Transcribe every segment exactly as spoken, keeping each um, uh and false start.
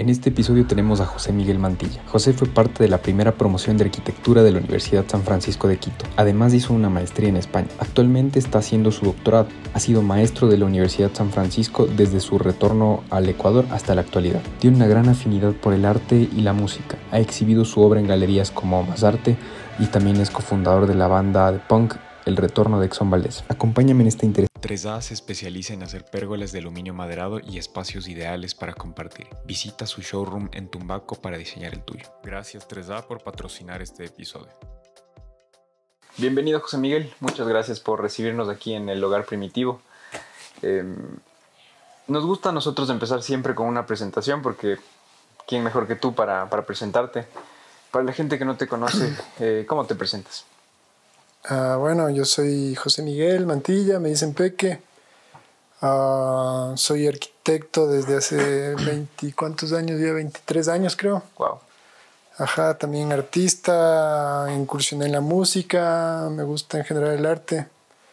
En este episodio tenemos a José Miguel Mantilla. José fue parte de la primera promoción de arquitectura de la Universidad San Francisco de Quito. Además hizo una maestría en España. Actualmente está haciendo su doctorado. Ha sido maestro de la Universidad San Francisco desde su retorno al Ecuador hasta la actualidad. Tiene una gran afinidad por el arte y la música. Ha exhibido su obra en galerías como Más Arte y también es cofundador de la banda de punk El Retorno de Exxon Valdez. Acompáñame en esta interesante. tres A se especializa en hacer pérgolas de aluminio maderado y espacios ideales para compartir. Visita su showroom en Tumbaco para diseñar el tuyo. Gracias tres A por patrocinar este episodio. Bienvenido José Miguel, muchas gracias por recibirnos aquí en el Hogar Primitivo. Eh, nos gusta a nosotros empezar siempre con una presentación porque ¿quién mejor que tú para, para presentarte? Para la gente que no te conoce, eh, ¿cómo te presentas? Uh, bueno, yo soy José Miguel Mantilla, me dicen Peque. Uh, soy arquitecto desde hace veinte, ¿cuántos años? Ya veintitrés años creo. Wow. Ajá, también artista, incursioné en la música, me gusta en general el arte.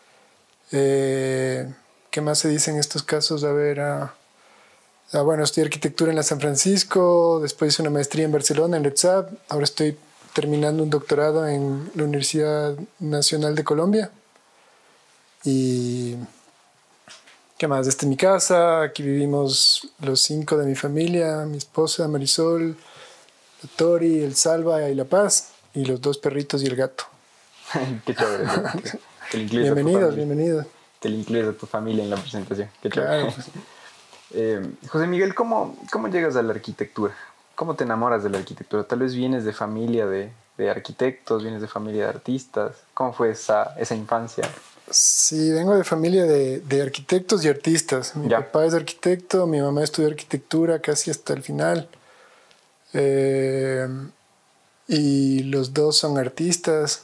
Eh, ¿Qué más se dice en estos casos? A ver, uh, uh, bueno, estudié arquitectura en la San Francisco, después hice una maestría en Barcelona, en LETSAB, ahora estoy terminando un doctorado en la Universidad Nacional de Colombia. Y ¿qué más? Esta es mi casa, aquí vivimos los cinco de mi familia, mi esposa Marisol, la Tori, el Salva y la Paz, y los dos perritos y el gato. Qué chévere. Te lo incluyes bienvenidos, bienvenidos. Te lo incluyes a tu familia en la presentación. Qué chévere. Claro. eh, José Miguel, ¿cómo, ¿cómo llegas a la arquitectura? ¿Cómo te enamoras de la arquitectura? Tal vez vienes de familia de, de arquitectos, vienes de familia de artistas. ¿Cómo fue esa, esa infancia? Sí, vengo de familia de, de arquitectos y artistas. Mi ya. papá es arquitecto, mi mamá estudió arquitectura casi hasta el final. Eh, y los dos son artistas.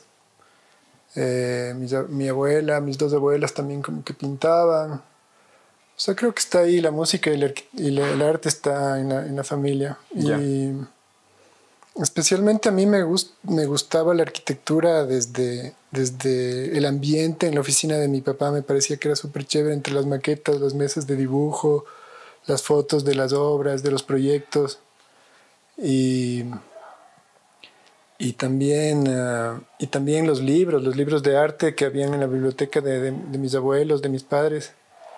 Eh, mi, mi abuela, mis dos abuelas también como que pintaban. O sea, creo que está ahí la música y el, y el arte está en la, en la familia. Yeah. Y especialmente a mí me, gust, me gustaba la arquitectura desde, desde el ambiente en la oficina de mi papá. Me parecía que era súper chévere entre las maquetas, las mesas de dibujo, las fotos de las obras, de los proyectos. Y, y, también, uh, y también los libros, los libros de arte que habían en la biblioteca de, de, de mis abuelos, de mis padres.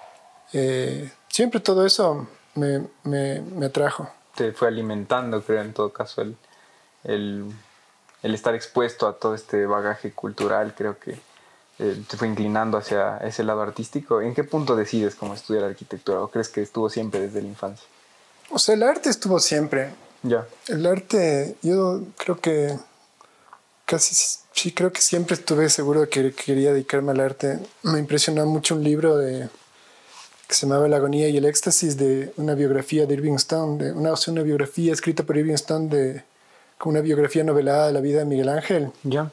Eh, siempre todo eso me, me, me atrajo. Te fue alimentando, creo, en todo caso, el, el, el estar expuesto a todo este bagaje cultural, creo que eh, te fue inclinando hacia ese lado artístico. ¿En qué punto decides cómo estudiar arquitectura? ¿O crees que estuvo siempre desde la infancia? O sea, el arte estuvo siempre. Ya. El arte, yo creo que casi, sí, creo que siempre estuve seguro de que quería dedicarme al arte. Me impresionó mucho un libro de que se llamaba La agonía y el éxtasis, de una biografía de Irving Stone, de una, o sea, una biografía escrita por Irving Stone, de, como una biografía novelada de la vida de Miguel Ángel. Ya.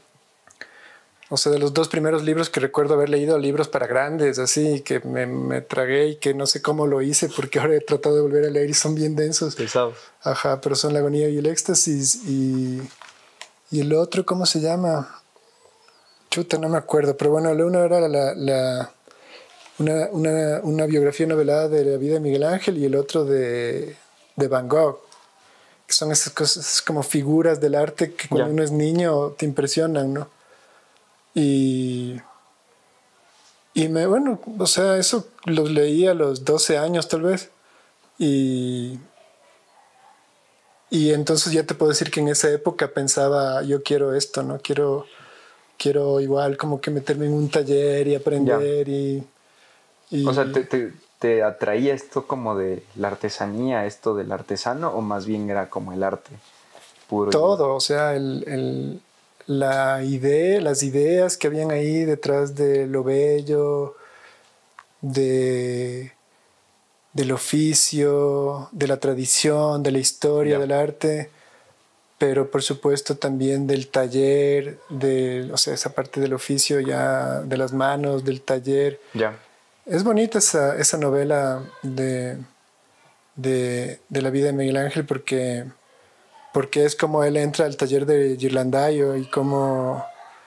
O sea, de los dos primeros libros que recuerdo haber leído, libros para grandes, así, que me, me tragué y que no sé cómo lo hice, porque ahora he tratado de volver a leer y son bien densos. Pesados. Ajá, pero son La agonía y el éxtasis. Y, y el otro, ¿cómo se llama? Chuta, no me acuerdo, pero bueno, la una era la... la, la Una, una, una biografía novelada de la vida de Miguel Ángel y el otro de, de Van Gogh, que son esas cosas como figuras del arte que cuando yeah. uno es niño te impresionan, ¿no? Y, y me, bueno, o sea, eso los leí a los doce años tal vez, y, y entonces ya te puedo decir que en esa época pensaba, yo quiero esto, ¿no? Quiero, quiero igual como que meterme en un taller y aprender yeah. y... Y o sea, ¿te, te, ¿te atraía esto como de la artesanía, esto del artesano, o más bien era como el arte puro? Todo, o sea, el, el, la idea, las ideas que habían ahí detrás de lo bello, de, del oficio, de la tradición, de la historia yeah. del arte, pero por supuesto también del taller, de, o sea, esa parte del oficio ya, de las manos, del taller. Ya. Yeah. Es bonita esa, esa novela de, de, de la vida de Miguel Ángel porque, porque es como él entra al taller de Ghirlandaio y como,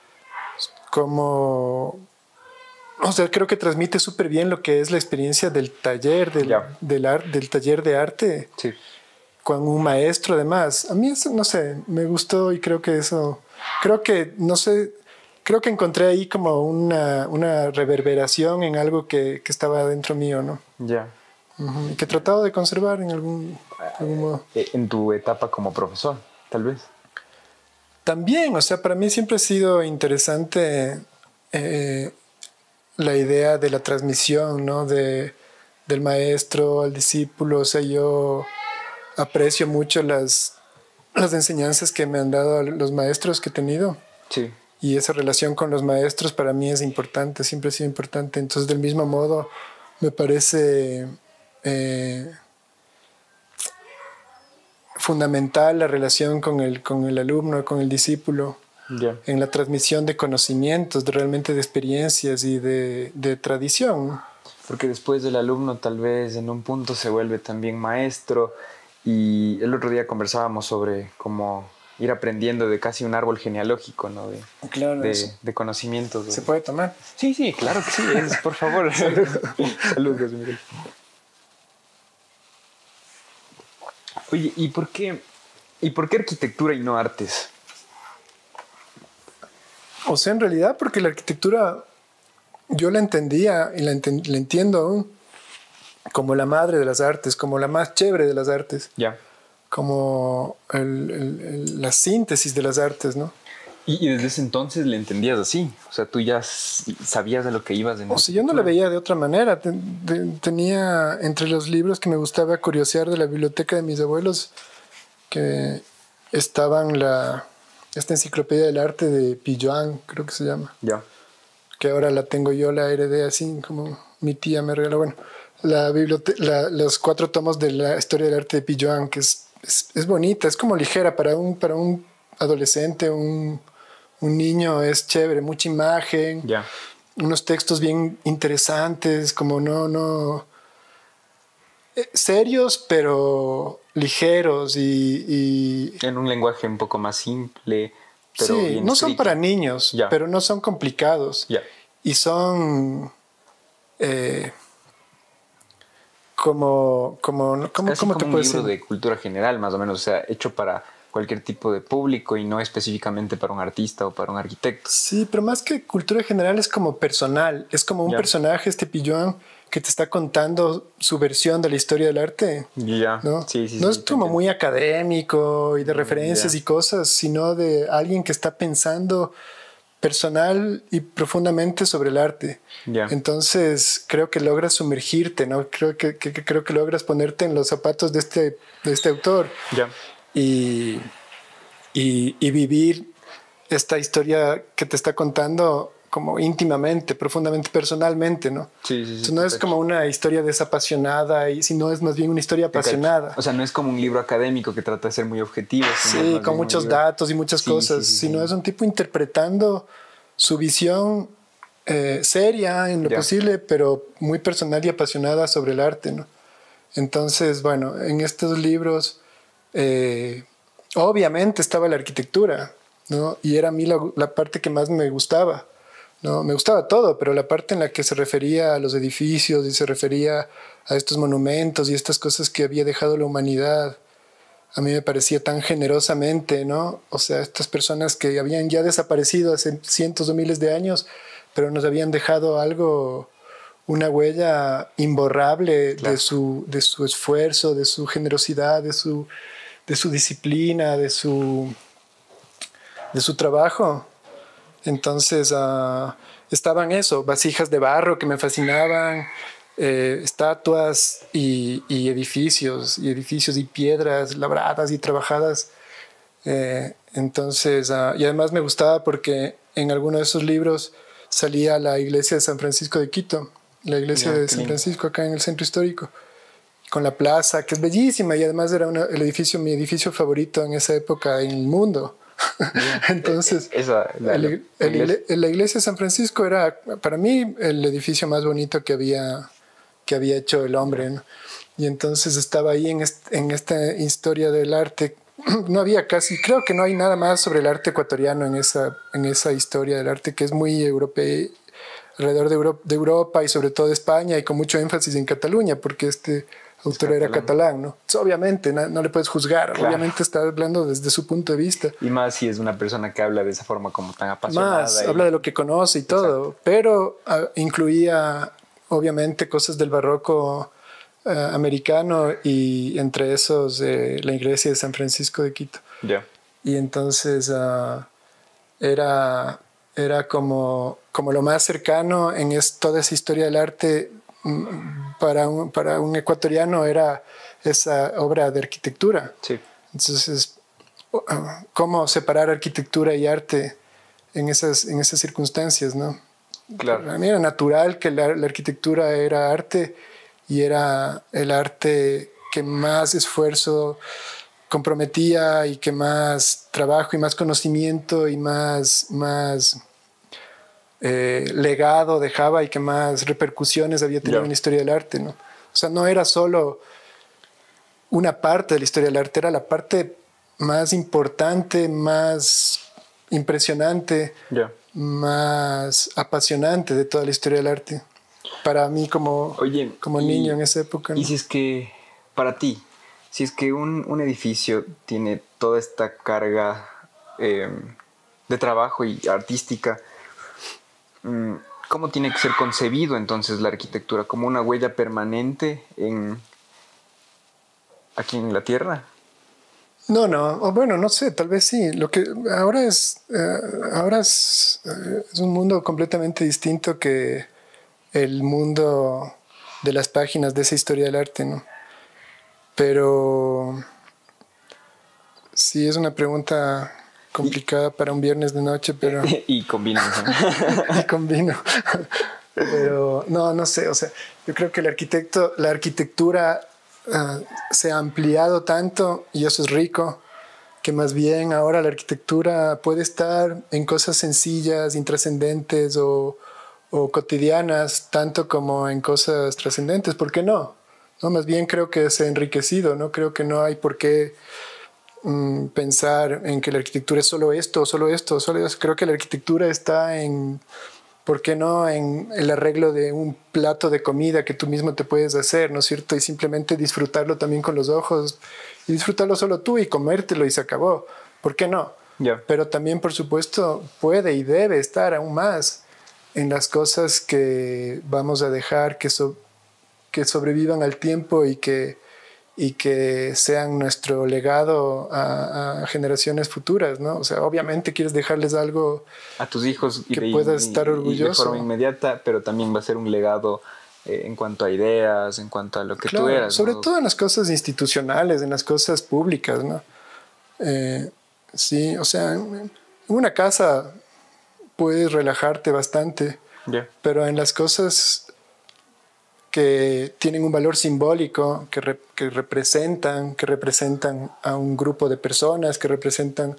como o sea, creo que transmite súper bien lo que es la experiencia del taller, del, yeah. del, ar, del taller de arte. Sí. con un maestro además. A mí eso, no sé, me gustó y creo que eso, creo que, no sé, creo que encontré ahí como una, una reverberación en algo que, que estaba dentro mío, ¿no? Ya. Yeah. Uh-huh. Y que he tratado de conservar en algún, algún modo. En tu etapa como profesor, tal vez. También, o sea, para mí siempre ha sido interesante eh, la idea de la transmisión, ¿no? De, del maestro al discípulo. O sea, yo aprecio mucho las, las enseñanzas que me han dado los maestros que he tenido. Sí. Y esa relación con los maestros para mí es importante, siempre ha sido importante. Entonces, del mismo modo, me parece eh, fundamental la relación con el, con el alumno, con el discípulo, yeah. en la transmisión de conocimientos, de realmente de experiencias y de, de tradición. Porque después del alumno tal vez en un punto se vuelve también maestro. Y el otro día conversábamos sobre cómo ir aprendiendo de casi un árbol genealógico, ¿no? De, claro, de, de conocimientos. De... ¿Se puede tomar? Sí, sí, claro que sí. Es, por favor. Salud, José Miguel. Oye, ¿y por qué, ¿y por qué arquitectura y no artes? O sea, en realidad porque la arquitectura yo la entendía y la, enten, la entiendo aún como la madre de las artes, como la más chévere de las artes. Ya. Yeah. Como el, el, el, la síntesis de las artes, ¿no? Y, y desde ese entonces le entendías así. O sea, tú ya sabías de lo que ibas en O sea, yo no la veía de otra manera. Ten, de, tenía entre los libros que me gustaba curiosear de la biblioteca de mis abuelos que estaban la, esta enciclopedia del arte de Pilloan, creo que se llama. Ya. Yeah. Que ahora la tengo yo, la heredé así, como mi tía me regaló. Bueno, la biblioteca, la, los cuatro tomos de la historia del arte de Pilloan, que es, es, es bonita, es como ligera para un, para un adolescente, un, un niño, es chévere, mucha imagen, yeah. unos textos bien interesantes, como no, no, eh, serios, pero ligeros y, y... En un lenguaje un poco más simple. Pero sí, bien no escrito. Son para niños, yeah. pero no son complicados. Yeah. Y son eh, como, como, como, es ¿cómo como te un puedo libro decir? De cultura general, más o menos, o sea, hecho para cualquier tipo de público y no específicamente para un artista o para un arquitecto. Sí, pero más que cultura general es como personal, es como un yeah. personaje, este Pilloan, que te está contando su versión de la historia del arte. Ya, ¿no? sí, sí, no sí, es como muy académico y de referencias yeah. y cosas, sino de alguien que está pensando personal y profundamente sobre el arte. Yeah. Entonces creo que logras sumergirte, ¿no? Creo que, que, que creo que logras ponerte en los zapatos de este, de este autor yeah. y, y, y vivir esta historia que te está contando como íntimamente, profundamente, personalmente, ¿no? Sí, sí, sí. Entonces, no es como una historia desapasionada, y sino es más bien una historia apasionada. O sea, no es como un libro académico que trata de ser muy objetivo. Sí, con muchos libro... datos y muchas sí, cosas, sí, sí, sino sí. es un tipo interpretando su visión eh, seria en lo yeah. posible, pero muy personal y apasionada sobre el arte, ¿no? Entonces, bueno, en estos libros eh, obviamente estaba la arquitectura, ¿no? Y era a mí la, la parte que más me gustaba. No, me gustaba todo, pero la parte en la que se refería a los edificios y se refería a estos monumentos y estas cosas que había dejado la humanidad, a mí me parecía tan generosamente, ¿no? O sea, estas personas que habían ya desaparecido hace cientos o miles de años, pero nos habían dejado algo, una huella imborrable claro. de, su, de su esfuerzo, de su generosidad, de su, de su disciplina, de su, de su trabajo. Entonces uh, estaban eso, vasijas de barro que me fascinaban, eh, estatuas y, y edificios, y edificios y piedras labradas y trabajadas. Eh, entonces, uh, y además me gustaba porque en alguno de esos libros salía la iglesia de San Francisco de Quito, la iglesia yeah, de San Francisco acá en el centro histórico, con la plaza, que es bellísima y además era una, el edificio, mi edificio favorito en esa época en el mundo. Entonces, Esa, la, el, la, el, iglesia. el, la iglesia de San Francisco era para mí el edificio más bonito que había, que había hecho el hombre, ¿no? Y entonces estaba ahí en, este, en esta historia del arte. No había casi, creo que no hay nada más sobre el arte ecuatoriano en esa, en esa historia del arte que es muy europeo, alrededor de Europa, de Europa y sobre todo de España y con mucho énfasis en Cataluña, porque este autor era catalán, ¿no? Entonces, obviamente no, no le puedes juzgar, claro. Obviamente está hablando desde su punto de vista. Y más si es una persona que habla de esa forma como tan apasionada. Más, y... habla de lo que conoce y todo, exacto. Pero uh, incluía obviamente cosas del barroco uh, americano y entre esos eh, la iglesia de San Francisco de Quito. Ya. Yeah. Y entonces uh, era, era como, como lo más cercano en es, toda esa historia del arte. Para un, para un ecuatoriano era esa obra de arquitectura. Sí. Entonces, ¿cómo separar arquitectura y arte en esas, en esas circunstancias, no? Claro. Para mí era natural que la, la arquitectura era arte y era el arte que más esfuerzo comprometía y que más trabajo y más conocimiento y más... más Eh, legado dejaba y que más repercusiones había tenido yeah. en la historia del arte, ¿no? O sea, no era solo una parte de la historia del arte, era la parte más importante, más impresionante, yeah. más apasionante de toda la historia del arte. Para mí como, Oye, como y, niño en esa época, ¿no? Y si es que, para ti, si es que un, un edificio tiene toda esta carga eh, de trabajo y artística, ¿cómo tiene que ser concebido entonces la arquitectura? ¿Como una huella permanente en, aquí en la Tierra? No, no, o bueno, no sé, tal vez sí. Lo que ahora es, uh, ahora es, uh, es un mundo completamente distinto que el mundo de las páginas de esa historia del arte, ¿no? Pero sí es una pregunta complicada para un viernes de noche, pero... y con vino. y con vino. Pero no, no sé, o sea, yo creo que el arquitecto, la arquitectura uh, se ha ampliado tanto y eso es rico, que más bien ahora la arquitectura puede estar en cosas sencillas, intrascendentes o, o cotidianas, tanto como en cosas trascendentes. ¿Por qué no? No, más bien creo que se ha enriquecido, ¿no? Creo que no hay por qué pensar en que la arquitectura es solo esto, solo esto, solo eso. Creo que la arquitectura está en, ¿por qué no?, en el arreglo de un plato de comida que tú mismo te puedes hacer, ¿no es cierto? Y simplemente disfrutarlo también con los ojos y disfrutarlo solo tú y comértelo y se acabó. ¿Por qué no? Yeah. Pero también, por supuesto, puede y debe estar aún más en las cosas que vamos a dejar que, so, que sobrevivan al tiempo y que y que sean nuestro legado a, a generaciones futuras, ¿no? O sea, obviamente quieres dejarles algo a tus hijos que y, puedas y, estar orgulloso. Y de forma inmediata, pero también va a ser un legado eh, en cuanto a ideas, en cuanto a lo que claro, tú eras. sobre ¿no? todo en las cosas institucionales, en las cosas públicas, ¿no? Eh, sí, o sea, en una casa puedes relajarte bastante, yeah. pero en las cosas que tienen un valor simbólico, que, re, que representan, que representan a un grupo de personas, que representan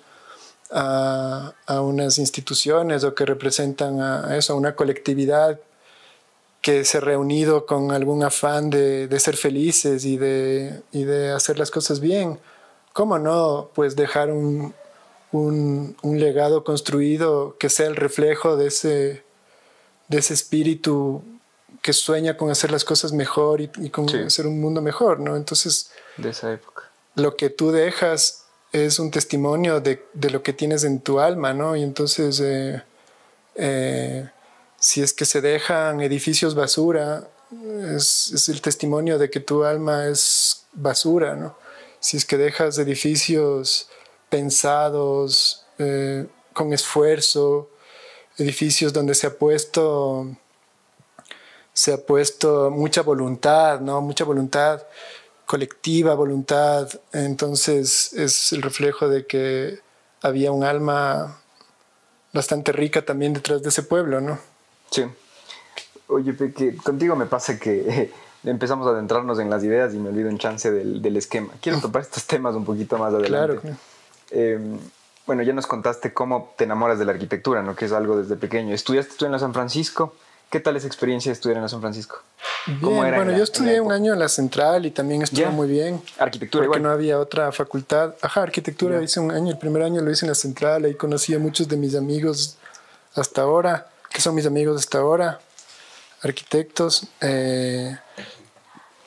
a, a unas instituciones o que representan a, a eso, a una colectividad que se ha reunido con algún afán de, de ser felices y de, y de hacer las cosas bien. ¿Cómo no? Pues dejar un, un, un legado construido que sea el reflejo de ese, de ese espíritu que sueña con hacer las cosas mejor y, y con sí. hacer un mundo mejor, ¿no? Entonces, de esa época, lo que tú dejas es un testimonio de, de lo que tienes en tu alma, ¿no? Y entonces, eh, eh, si es que se dejan edificios basura, es, es el testimonio de que tu alma es basura, ¿no? Si es que dejas edificios pensados, eh, con esfuerzo, edificios donde se ha puesto... se ha puesto mucha voluntad, ¿no? Mucha voluntad colectiva, voluntad. Entonces es el reflejo de que había un alma bastante rica también detrás de ese pueblo, ¿no? Sí. Oye, que contigo me pasa que eh, empezamos a adentrarnos en las ideas y me olvido un chance del, del esquema. Quiero topar estos temas un poquito más adelante. Claro. Eh, bueno, ya nos contaste cómo te enamoras de la arquitectura, ¿no? Que es algo desde pequeño. ¿Estudiaste tú en la San Francisco? ¿Qué tal esa experiencia de estudiar en la San Francisco? Bien, ¿Cómo era bueno, la, yo estudié un año en la Central y también estuvo yeah. muy bien. ¿Arquitectura porque igual? no había otra facultad. Ajá, arquitectura yeah. hice un año, el primer año lo hice en la Central, ahí conocí a muchos de mis amigos hasta ahora, que son mis amigos hasta ahora, arquitectos. Eh,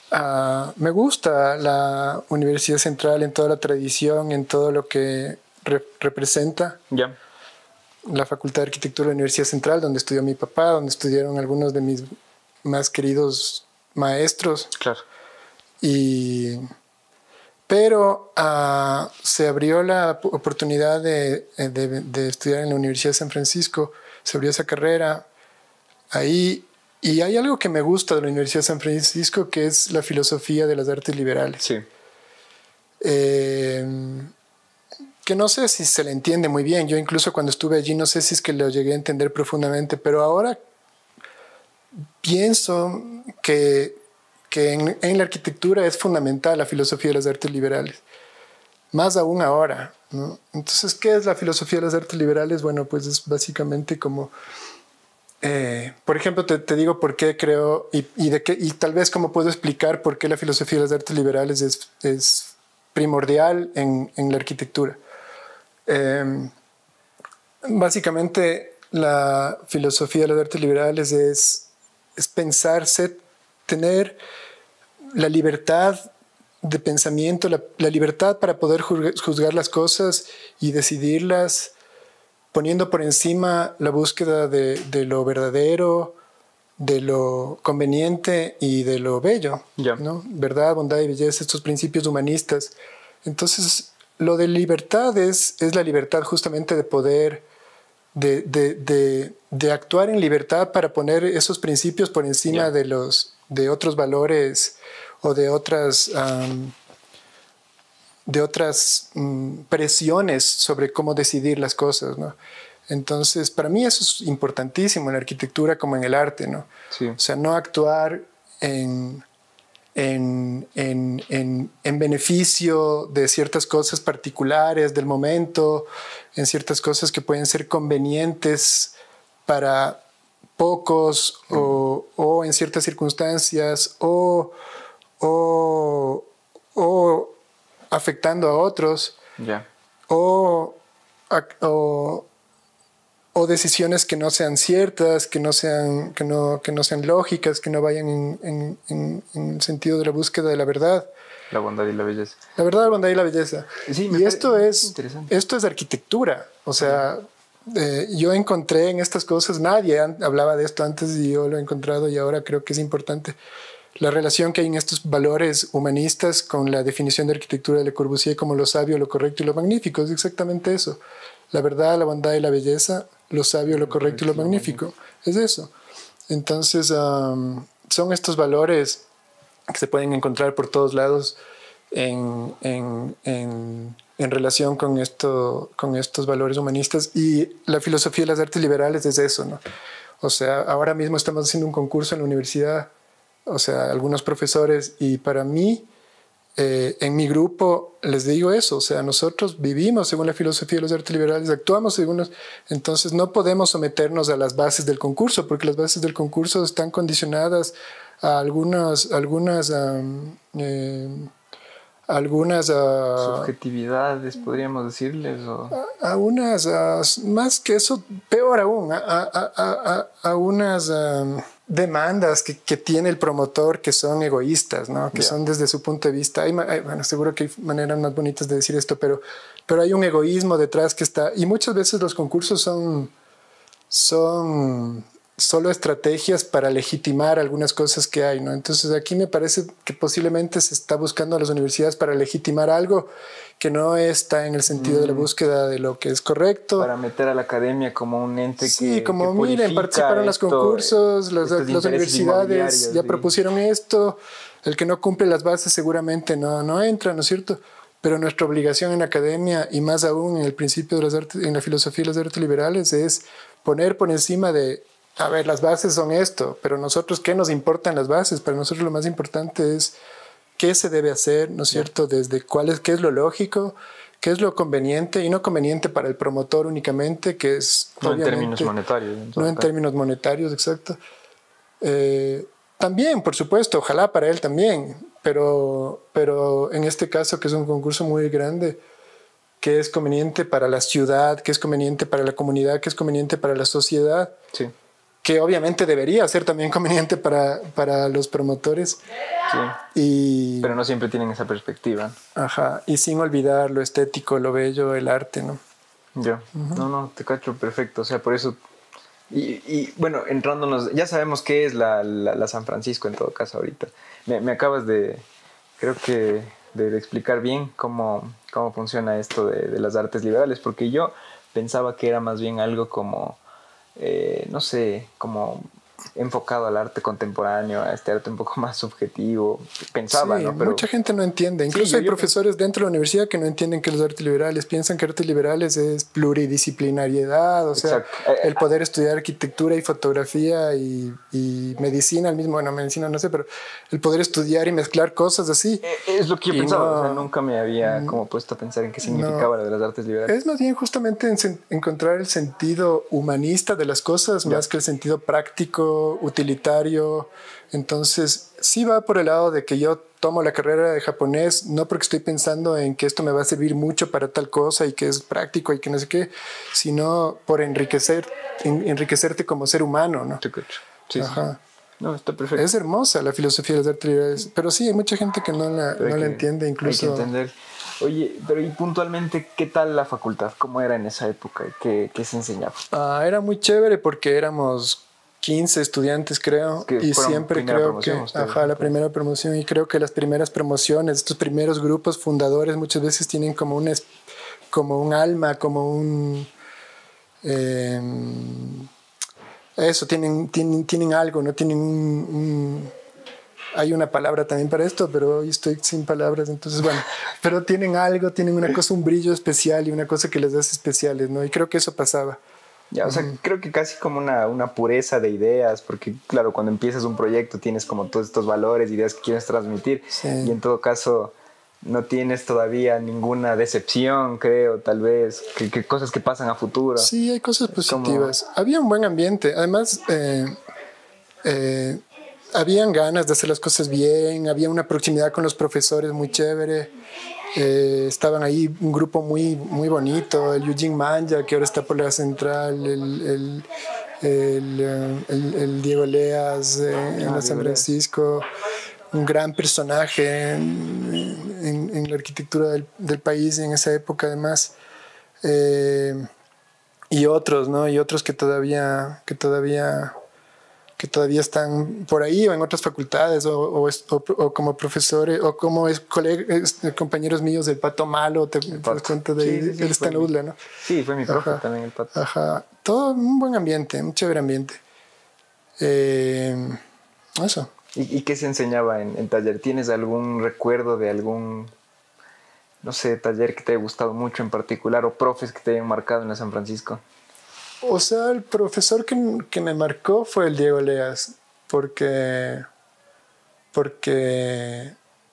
uh, me gusta la Universidad Central en toda la tradición, en todo lo que re representa. Ya. Yeah. La Facultad de Arquitectura de la Universidad Central, donde estudió mi papá, donde estudiaron algunos de mis más queridos maestros. Claro. Y, pero uh, se abrió la oportunidad de, de, de estudiar en la Universidad de San Francisco, se abrió esa carrera ahí. Y hay algo que me gusta de la Universidad de San Francisco, que es la filosofía de las artes liberales. Sí. Eh, que no sé si se le entiende muy bien. Yo incluso cuando estuve allí no sé si es que lo llegué a entender profundamente, pero ahora pienso que, que en, en la arquitectura es fundamental la filosofía de las artes liberales. Más aún ahora, ¿no? Entonces, ¿qué es la filosofía de las artes liberales? Bueno, pues es básicamente como... Eh, por ejemplo, te, te digo por qué creo y, y, de qué, y tal vez cómo puedo explicar por qué la filosofía de las artes liberales es, es primordial en, en la arquitectura. Eh, básicamente, la filosofía de las artes liberales es, es pensarse, tener la libertad de pensamiento, la, la libertad para poder juzgar las cosas y decidirlas, poniendo por encima la búsqueda de, de lo verdadero, de lo conveniente y de lo bello, yeah. ¿no? Verdad, bondad y belleza, estos principios humanistas. Entonces, lo de libertad es, es la libertad justamente de poder, de, de, de, de actuar en libertad para poner esos principios por encima yeah. de, los, de otros valores o de otras... Um, de otras mm, presiones sobre cómo decidir las cosas, ¿no? Entonces, para mí eso es importantísimo en la arquitectura como en el arte, ¿no? Sí. O sea, no actuar en, en, en, en, en beneficio de ciertas cosas particulares del momento, en ciertas cosas que pueden ser convenientes para pocos mm. o, o en ciertas circunstancias o... o, o afectando a otros yeah. o, o, o decisiones que no sean ciertas, que no sean, que no, que no sean lógicas, que no vayan en, en, en, en el sentido de la búsqueda de la verdad. La bondad y la belleza. La verdad, la bondad y la belleza. Sí, y esto es, interesante. esto es arquitectura. O sea, eh, yo encontré en estas cosas, nadie hablaba de esto antes y yo lo he encontrado y ahora creo que es importante. La relación que hay en estos valores humanistas con la definición de arquitectura de Le Corbusier como lo sabio, lo correcto y lo magnífico. Es exactamente eso. La verdad, la bondad y la belleza, lo sabio, lo correcto y lo magnífico. Es eso. Entonces, um, son estos valores que se pueden encontrar por todos lados en, en, en, en relación con, esto, con estos valores humanistas. Y la filosofía de las artes liberales es eso, ¿no? O sea, ahora mismo estamos haciendo un concurso en la universidad, o sea, algunos profesores, y para mí, eh, en mi grupo, les digo eso, o sea, nosotros vivimos según la filosofía de los artes liberales, actuamos según los... Entonces no podemos someternos a las bases del concurso, porque las bases del concurso están condicionadas a algunas, algunas, um, eh, algunas... Uh, subjetividades, podríamos decirles, o... A, a unas, uh, más que eso, peor aún, a, a, a, a, a unas... Um, demandas que, que tiene el promotor que son egoístas, ¿no? Que yeah. son desde su punto de vista. Hay, hay, bueno, seguro que hay maneras más bonitas de decir esto, pero, pero hay un egoísmo detrás que está... Y muchas veces los concursos son, son solo estrategias para legitimar algunas cosas que hay, ¿no? Entonces aquí me parece que posiblemente se está buscando a las universidades para legitimar algo que no está en el sentido mm. de la búsqueda de lo que es correcto. Para meter a la academia como un ente que Sí, como que miren, participaron en los concursos, las, las universidades ya sí. propusieron esto, el que no cumple las bases seguramente no, no entra, ¿no es cierto? Pero nuestra obligación en la academia, y más aún en el principio de las artes, en la filosofía de las artes liberales, es poner por encima de, a ver, las bases son esto, pero nosotros, ¿qué nos importan las bases? Para nosotros lo más importante es qué se debe hacer, ¿no es cierto? Desde cuál es, qué es lo lógico, qué es lo conveniente, y no conveniente para el promotor únicamente, que es... No en términos monetarios. En no en caso. términos monetarios, exacto. Eh, también, por supuesto, ojalá para él también, pero, pero en este caso, que es un concurso muy grande, que es conveniente para la ciudad, que es conveniente para la comunidad, que es conveniente para la sociedad, sí. que obviamente debería ser también conveniente para, para los promotores. Sí. Y, pero no siempre tienen esa perspectiva. Ajá, y sin olvidar lo estético, lo bello, el arte, ¿no? Ya, uh-huh. no, no, te cacho perfecto, o sea, por eso... Y, y bueno, entrándonos, ya sabemos qué es la, la, la San Francisco en todo caso ahorita. Me, me acabas de, creo que, de, de explicar bien cómo, cómo funciona esto de, de las artes liberales, porque yo pensaba que era más bien algo como, eh, no sé, como enfocado al arte contemporáneo, a este arte un poco más subjetivo, pensaba, sí, ¿no? Pero mucha gente no entiende, incluso sí, yo, hay yo profesores yo... dentro de la universidad que no entienden que los artes liberales, piensan que artes liberales es pluridisciplinariedad, o sea, exacto. el poder estudiar arquitectura y fotografía y, y medicina al mismo, bueno, medicina no sé, pero el poder estudiar y mezclar cosas así. Es lo que yo y pensaba, no, o sea, nunca me había como puesto a pensar en qué significaba no, lo de las artes liberales. Es más bien justamente en, encontrar el sentido humanista de las cosas, ya. más que el sentido práctico, utilitario. Entonces sí va por el lado de que yo tomo la carrera de japonés no porque estoy pensando en que esto me va a servir mucho para tal cosa y que es práctico y que no sé qué, sino por enriquecer en, enriquecerte como ser humano, ¿no? Sí, Ajá. Sí. No, está perfecto. Es hermosa la filosofía de las artes liberales, pero sí hay mucha gente que no la, no la entiende, incluso. Hay que entender. Oye, pero y puntualmente, ¿qué tal la facultad? ¿Cómo era en esa época? ¿Qué, qué se enseñaba? Ah, era muy chévere porque éramos quince estudiantes, creo, es y siempre creo que, ustedes, ajá, la primera promoción, y creo que las primeras promociones, estos primeros grupos fundadores muchas veces tienen como un, como un alma, como un... Eh, eso, tienen, tienen, tienen algo, ¿no? Tienen un, un... Hay una palabra también para esto, pero hoy estoy sin palabras, entonces bueno, pero tienen algo, tienen una cosa, un brillo especial y una cosa que les hace especiales, ¿no? Y creo que eso pasaba. Ya, o sea, uh-huh. creo que casi como una, una pureza de ideas, porque claro, cuando empiezas un proyecto tienes como todos estos valores, ideas que quieres transmitir, sí. y en todo caso no tienes todavía ninguna decepción, creo, tal vez, que, que cosas que pasan a futuro. Sí, hay cosas positivas. Como... Había un buen ambiente, además eh, eh, habían ganas de hacer las cosas bien, había una proximidad con los profesores muy chévere. Eh, estaban ahí un grupo muy, muy bonito, el Eugene Manja, que ahora está por la central, el, el, el, el, el Diego Leas eh, ah, en la San Francisco, un gran personaje en, en, en la arquitectura del, del país en esa época además, eh, y otros, ¿no? Y otros que todavía, que todavía que todavía están por ahí o en otras facultades o, o, o, o como profesores o como es, colegas, compañeros míos del Pato Malo, te, te das cuenta de sí, sí, sí, él está en U D L A, ¿no? Sí, fue mi profe ajá, también el Pato. Ajá, todo un buen ambiente, un chévere ambiente. Eh, eso. ¿Y, ¿Y qué se enseñaba en, en taller? ¿Tienes algún recuerdo de algún, no sé, taller que te haya gustado mucho en particular o profes que te hayan marcado en la San Francisco? O sea, el profesor que, que me marcó fue el Diego Leas, porque, porque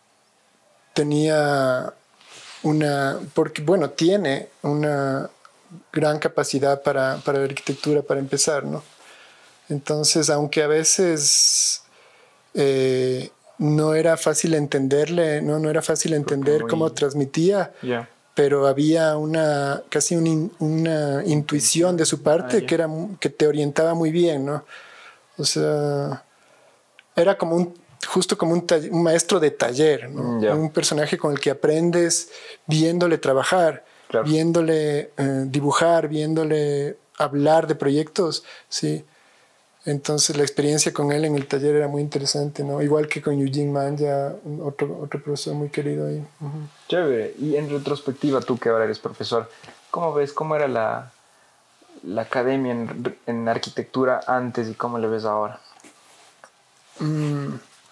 tenía una, porque bueno, tiene una gran capacidad para, para la arquitectura, para empezar, ¿no? Entonces, aunque a veces eh, no era fácil entenderle, no, no era fácil entender muy... cómo transmitía, yeah. pero había una casi un, una intuición de su parte ah, yeah. que, era, que te orientaba muy bien, ¿no? O sea, era como un, justo como un, taller, un maestro de taller, ¿no? Yeah. Un personaje con el que aprendes viéndole trabajar, claro. viéndole eh, dibujar, viéndole hablar de proyectos, ¿sí? Entonces la experiencia con él en el taller era muy interesante, ¿no? Igual que con Eugene Manja, otro, otro profesor muy querido ahí. Uh-huh. Chévere. Y en retrospectiva, tú que ahora eres profesor, ¿cómo ves, cómo era la, la academia en, en arquitectura antes y cómo le ves ahora? Mm.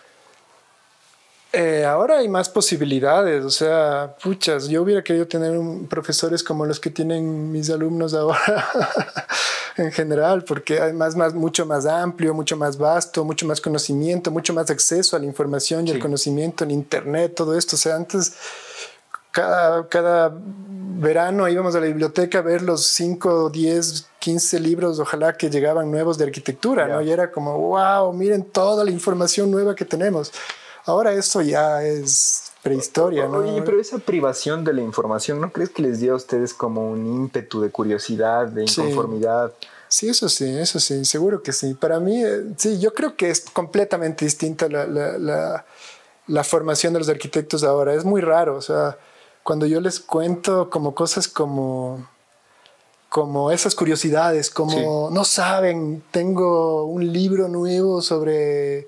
Eh, ahora hay más posibilidades, o sea, puchas, yo hubiera querido tener un, profesores como los que tienen mis alumnos ahora en general, porque además más, mucho más amplio, mucho más vasto, mucho más conocimiento, mucho más acceso a la información y sí. al conocimiento en internet, todo esto. O sea, antes cada, cada verano íbamos a la biblioteca a ver los cinco, diez, quince libros, ojalá que llegaban nuevos de arquitectura, yeah. ¿no? Y era como, wow, miren toda la información nueva que tenemos. Ahora eso ya es prehistoria, ¿no? Oye, pero esa privación de la información, ¿no crees que les dio a ustedes como un ímpetu de curiosidad, de inconformidad? Sí, Sí, eso sí, eso sí, seguro que sí. Para mí, eh, sí, yo creo que es completamente distinta la, la, la, la formación de los arquitectos ahora. Es muy raro, o sea, cuando yo les cuento como cosas como, como esas curiosidades, como Sí. no saben, tengo un libro nuevo sobre,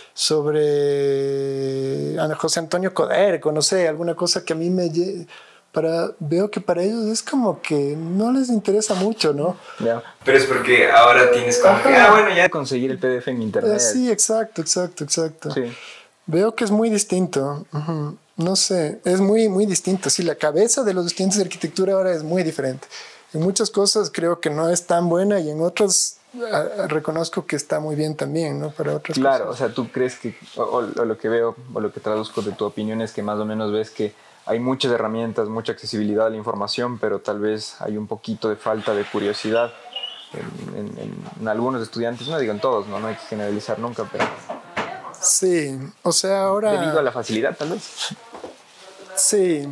sobre Ana José Antonio Coderco, no sé, alguna cosa que a mí me... lle- Para, veo que para ellos es como que no les interesa mucho, ¿no? Ya. Pero es porque ahora tienes como que, ah, bueno, ya conseguir el P D F en Eh, internet. sí, exacto, exacto, exacto. Sí. Veo que es muy distinto. Ujú. No sé, es muy, muy distinto. Sí, la cabeza de los estudiantes de arquitectura ahora es muy diferente. En muchas cosas creo que no es tan buena y en otras ah, reconozco que está muy bien también, ¿no? Para otras Claro, o cosas. sea, tú crees que, o, o lo que veo, o lo que traduzco de tu opinión es que más o menos ves que hay muchas herramientas, mucha accesibilidad a la información, pero tal vez hay un poquito de falta de curiosidad en, en- en- en algunos estudiantes, no digo en todos, no, no hay que generalizar nunca, pero Sí, o sea, debido a ahora la facilidad tal vez. sí.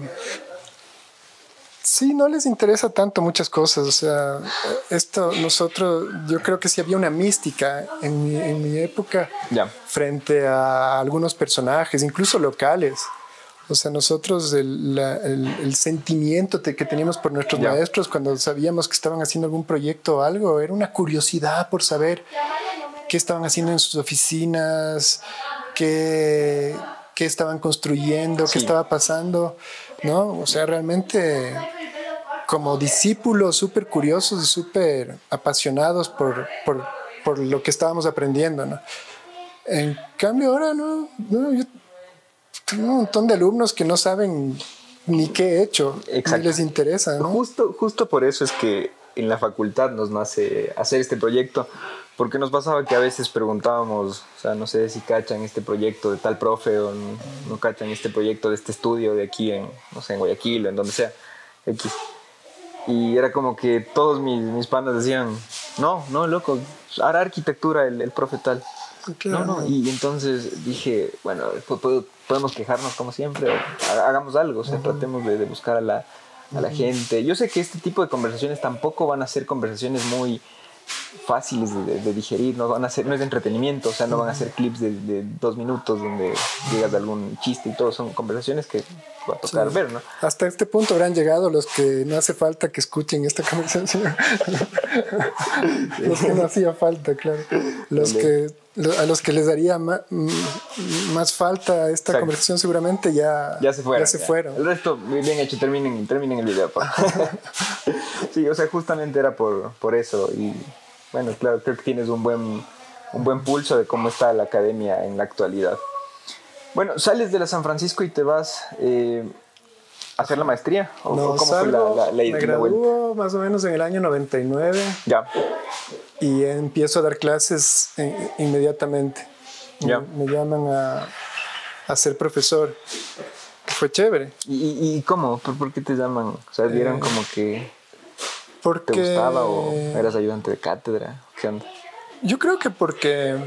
Sí, no les interesa tanto muchas cosas. O sea, esto nosotros, yo creo que sí había una mística en mi, en mi época Ya, frente a algunos personajes, incluso locales. O sea, nosotros el, la- el- el sentimiento te- que teníamos por nuestros ya, maestros cuando sabíamos que estaban haciendo algún proyecto o algo, era una curiosidad por saber qué estaban haciendo en sus oficinas, qué, qué estaban construyendo, qué sí, estaba pasando, ¿no? O sea, realmente como discípulos súper curiosos y súper apasionados por, por, por lo que estábamos aprendiendo, ¿no? En cambio ahora no, no, yo tengo un montón de alumnos que no saben ni qué he hecho, ni exacto. les interesa, ¿no? Justo, justo por eso es que en la facultad nos nace hacer este proyecto, porque nos pasaba que a veces preguntábamos, o sea, no sé si cachan este proyecto de tal profe o no, no cachan este proyecto de este estudio de aquí en, no sé, en Guayaquil o en donde sea, X. Y era como que todos mis, mis panas decían, no, no, loco, hará arquitectura el, el profe tal. No, Claro, no, no. y entonces dije, bueno, po- po- podemos quejarnos como siempre, o ha- hagamos algo, o sea, tratemos de, de buscar a la, a la gente. Yo sé que este tipo de conversaciones tampoco van a ser conversaciones muy fáciles de, de- de digerir, no van a ser, no es de entretenimiento, o sea, no van a ser clips de, de dos minutos donde digas algún chiste y todo, son conversaciones que va a Sí. tocar ver, ¿no? Hasta este punto habrán llegado los que no hace falta que escuchen esta conversación. Los que no hacía falta, claro. Los que, lo- a los que les daría ma- m- más falta esta Exacto. conversación seguramente ya, Ya se fueron. ya se ya. fueron. El resto, bien hecho, terminen, terminen el video. Pa. Sí, o sea, justamente era por, por eso. Y bueno, claro, creo que tienes un buen, un buen pulso de cómo está la academia en la actualidad. Bueno, sales de la San Francisco y te vas eh, a hacer la maestría. ¿O, o No, cómo fue la, salgo, la, la, me la vuelta? gradúo más o menos en el año noventa y nueve Ya, y empiezo a dar clases en- inmediatamente. ya. Me, me llaman a, a ser profesor. Fue chévere. ¿Y, y, y cómo? ¿Por, por qué te llaman? O sea, ¿vieron Eh, como que Porque te gustaba o eras ayudante de cátedra? ¿Qué onda? yo creo que porque,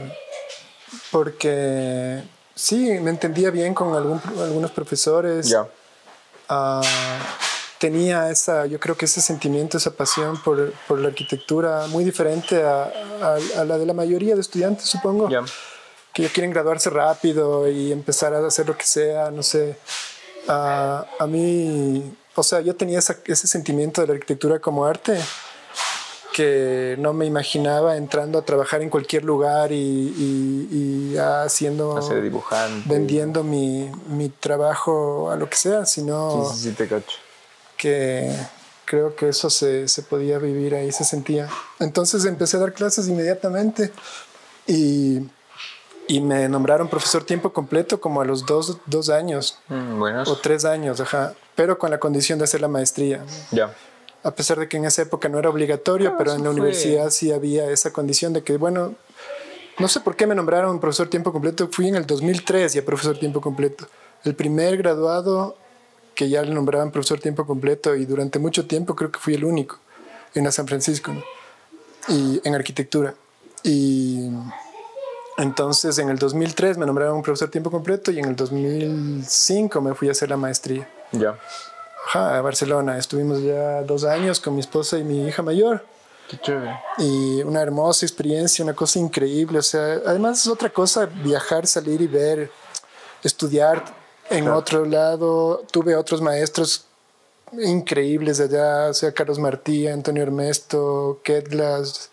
porque sí, me entendía bien con algún, algunos profesores. Ya, Ah, tenía esa, yo creo que ese sentimiento, esa pasión por, por la arquitectura muy diferente a, a- a la de la mayoría de estudiantes, supongo, ya. que ya quieren graduarse rápido y empezar a hacer lo que sea, no sé. Ah, a mí, o sea, yo tenía esa- ese sentimiento de la arquitectura como arte que no me imaginaba entrando a trabajar en cualquier lugar y, y- y haciendo, Hacer dibujante. vendiendo mi, mi trabajo a lo que sea, sino Sí, sí, sí, te cacho. que creo que eso se, se podía vivir ahí, se sentía. Entonces empecé a dar clases inmediatamente y, y me nombraron profesor tiempo completo como a los dos, dos años Mm, buenos. o tres años, ajá, pero con la condición de hacer la maestría. Ya. A pesar de que en esa época no era obligatorio, Claro, pero eso en la fue- universidad sí había esa condición de que, bueno, no sé por qué me nombraron profesor tiempo completo. Fui en el dos mil tres ya profesor tiempo completo. El primer graduado que ya le nombraban profesor tiempo completo y durante mucho tiempo creo que fui el único en la San Francisco, ¿no? Y en arquitectura. Y entonces en el dos mil tres me nombraron profesor tiempo completo y en el dos mil cinco me fui a hacer la maestría. Ya. Ajá, a Barcelona. Estuvimos ya dos años con mi esposa y mi hija mayor. Qué chévere. Y una hermosa experiencia, una cosa increíble. O sea, además es otra cosa viajar, salir y ver, estudiar en Claro. otro lado. Tuve otros maestros increíbles allá, o sea, Carlos Martí, Antonio Ernesto, Ketglas,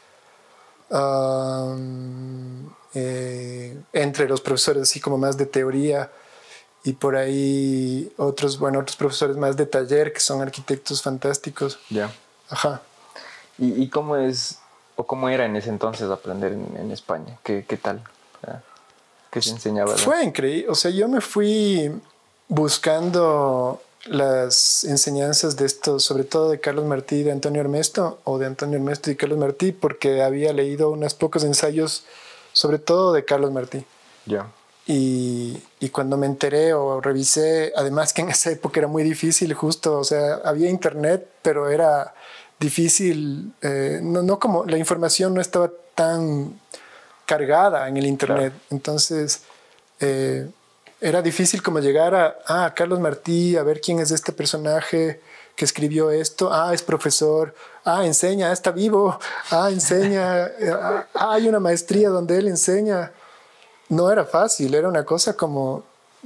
um, eh, entre los profesores así como más de teoría, y por ahí otros, bueno, otros profesores más de taller que son arquitectos fantásticos. Ya. Ajá. ¿Y, ¿Y cómo es, o cómo era en ese entonces aprender en, en España? ¿Qué, qué tal? ¿Qué se enseñaba? Fue increíble. O sea, yo me fui buscando las enseñanzas de estos, sobre todo de Carlos Martí y de Antonio Ernesto, o de Antonio Ernesto y Carlos Martí, porque había leído unos pocos ensayos, sobre todo de Carlos Martí. Ya. Y, y cuando me enteré o revisé, además que en esa época era muy difícil justo, o sea, había internet, pero era difícil, eh, no, no como, la información no estaba tan cargada en el internet, claro. Entonces eh, era difícil como llegar a, ah, Carlos Martí, a ver quién es este personaje que escribió esto, ah, es profesor, ah, enseña, está vivo, ah, enseña, ah, hay una maestría donde él enseña. No era fácil, era una cosa como,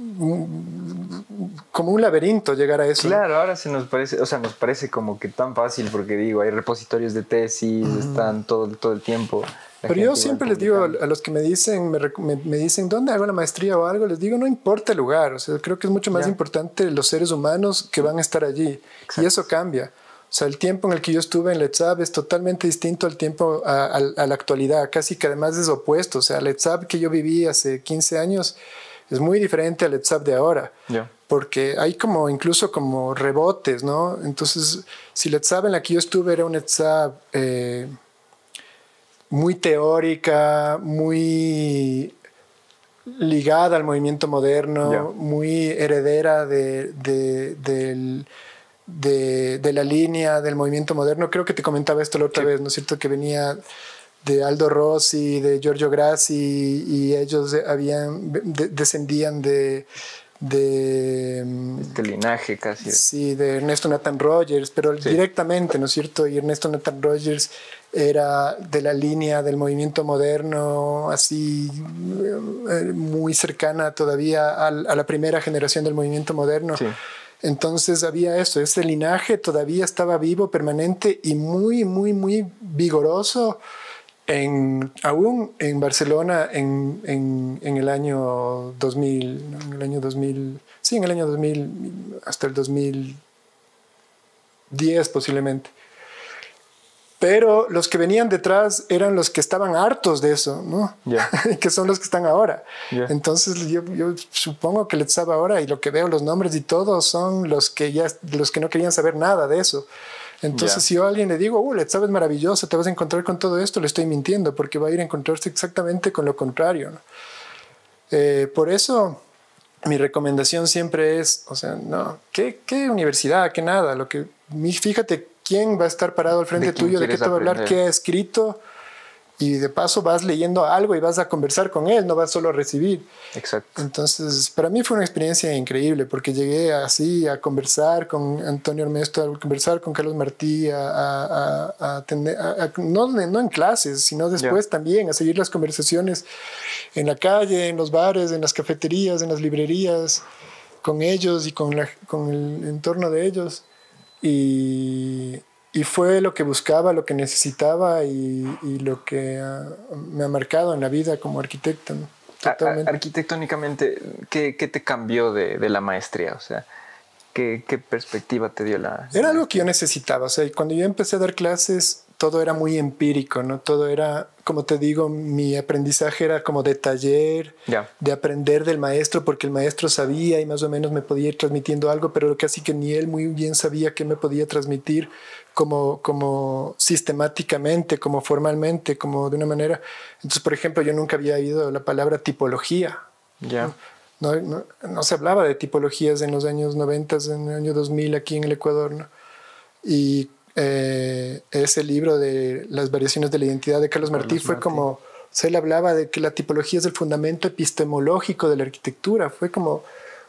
como un laberinto llegar a eso. Claro, ahora se nos parece, o sea, nos parece como que tan fácil porque digo, hay repositorios de tesis, uh-huh. están todo, todo el tiempo. Pero yo siempre les digo a los que me dicen, me, me, me dicen, ¿dónde hago la maestría o algo? Les digo, no importa el lugar, o sea, creo que es mucho más ya. importante los seres humanos que van a estar allí. Exacto. Y eso cambia. O sea, el tiempo en el que yo estuve en LETSAB es totalmente distinto al tiempo a, a, a la actualidad, casi que además es opuesto. O sea, el LETSAB que yo viví hace quince años es muy diferente al LETSAB de ahora, yeah. porque hay como incluso como rebotes, ¿no? Entonces, si LETSAB en la que yo estuve era un LETSAB eh, muy teórica, muy ligada al movimiento moderno, yeah. muy heredera de, de, del... De, de la línea del movimiento moderno. Creo que te comentaba esto la otra sí. vez, ¿no es cierto? Que venía de Aldo Rossi, de Giorgio Grassi, y ellos habían, de, descendían de... de este linaje casi. Sí, de Ernesto Nathan Rogers, pero sí. directamente, ¿no es cierto? Y Ernesto Nathan Rogers era de la línea del movimiento moderno, así muy cercana todavía a, a la primera generación del movimiento moderno. Sí. Entonces había eso, ese linaje todavía estaba vivo, permanente y muy, muy, muy vigoroso en, aún en Barcelona en, en, en el año dos mil, ¿no? En el año dos mil, sí, en el año dos mil hasta el dos mil diez posiblemente. Pero los que venían detrás eran los que estaban hartos de eso, ¿no? Yeah. que son los que están ahora. Yeah. Entonces yo, yo supongo que LETSAB ahora, y lo que veo, los nombres y todo, son los que, ya, los que no querían saber nada de eso. Entonces yeah. si yo a alguien le digo, uh, LETSAB es maravilloso, te vas a encontrar con todo esto, le estoy mintiendo, porque va a ir a encontrarse exactamente con lo contrario, ¿no? Eh, por eso mi recomendación siempre es, o sea, no, ¿qué, qué universidad? ¿Qué nada? Lo que, fíjate, ¿quién va a estar parado al frente tuyo? ¿De qué te va a hablar? ¿Qué ha escrito? Y de paso vas leyendo algo y vas a conversar con él, no vas solo a recibir. Exacto. Entonces, para mí fue una experiencia increíble porque llegué así a conversar con Antonio Ernesto, a conversar con Carlos Martí, a, a, a, a, atender, a, a no, no en clases, sino después yeah. también a seguir las conversaciones en la calle, en los bares, en las cafeterías, en las librerías, con ellos y con, la, con el entorno de ellos. Y, y fue lo que buscaba, lo que necesitaba y, y lo que uh, me ha marcado en la vida como arquitecto, ¿no? Totalmente. Ar- arquitectónicamente, ¿qué, ¿qué te cambió de, de la maestría? O sea, ¿qué, ¿qué perspectiva te dio la...? Era algo que yo necesitaba. O sea, cuando yo empecé a dar clases, todo era muy empírico, ¿no? Todo era, como te digo, mi aprendizaje era como de taller, yeah. de aprender del maestro, porque el maestro sabía y más o menos me podía ir transmitiendo algo, pero casi que ni él muy bien sabía qué me podía transmitir como, como sistemáticamente, como formalmente, como de una manera. Entonces, por ejemplo, yo nunca había oído la palabra tipología. Yeah. No, no, no se hablaba de tipologías en los años noventa, en el año dos mil aquí en el Ecuador, ¿no? Y Eh, ese libro de las variaciones de la identidad de Carlos Martí Carlos fue Martí. como, o sea, él hablaba de que la tipología es el fundamento epistemológico de la arquitectura, fue como,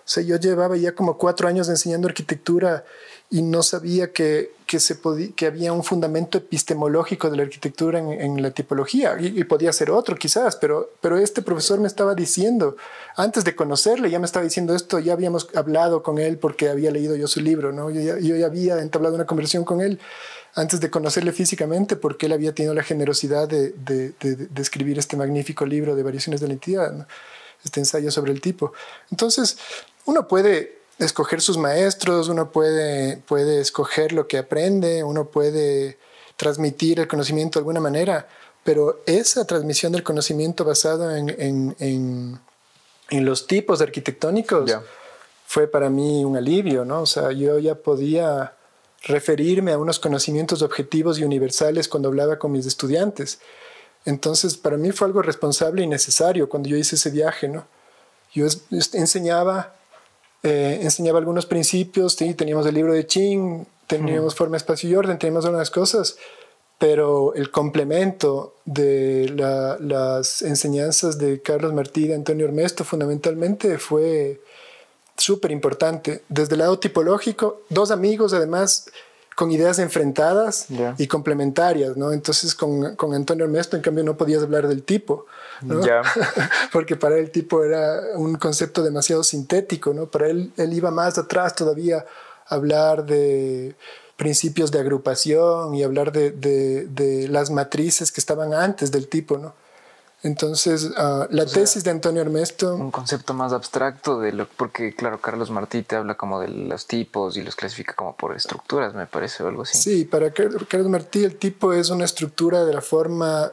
O sea, yo llevaba ya como cuatro años enseñando arquitectura y no sabía que, que, se podía, que había un fundamento epistemológico de la arquitectura en, en la tipología. Y, y podía ser otro quizás, pero, pero este profesor me estaba diciendo, antes de conocerle, ya me estaba diciendo esto, ya habíamos hablado con él porque había leído yo su libro, ¿no? Yo ya, yo ya había entablado una conversación con él antes de conocerle físicamente, porque él había tenido la generosidad de, de, de, de escribir este magnífico libro de variaciones de la entidad, ¿no? Este ensayo sobre el tipo. Entonces, uno puede escoger sus maestros, uno puede, puede escoger lo que aprende, uno puede transmitir el conocimiento de alguna manera, pero esa transmisión del conocimiento basado en, en, en, en los tipos arquitectónicos yeah. fue para mí un alivio, ¿no? O sea, yo ya podía referirme a unos conocimientos objetivos y universales cuando hablaba con mis estudiantes. Entonces, para mí fue algo responsable y necesario cuando yo hice ese viaje, ¿no? Yo enseñaba, eh, enseñaba algunos principios, ¿sí? Teníamos el libro de Qin, teníamos mm. forma, espacio y orden, teníamos algunas cosas, pero el complemento de la, las enseñanzas de Carlos Martí y de Antonio Ormesto fundamentalmente fue súper importante. Desde el lado tipológico, dos amigos además con ideas enfrentadas yeah. y complementarias, ¿no? Entonces con, con Antonio Ormesto en cambio no podías hablar del tipo, ¿no? Yeah. Porque para él el tipo era un concepto demasiado sintético, ¿no? Para él, él iba más atrás todavía a hablar de principios de agrupación y hablar de, de, de las matrices que estaban antes del tipo, ¿no? Entonces, uh, la o sea, tesis de Antonio Ormesto... Un concepto más abstracto de lo... Porque, claro, Carlos Martí te habla como de los tipos y los clasifica como por estructuras, me parece, o algo así. Sí, para Carlos Martí el tipo es una estructura de la forma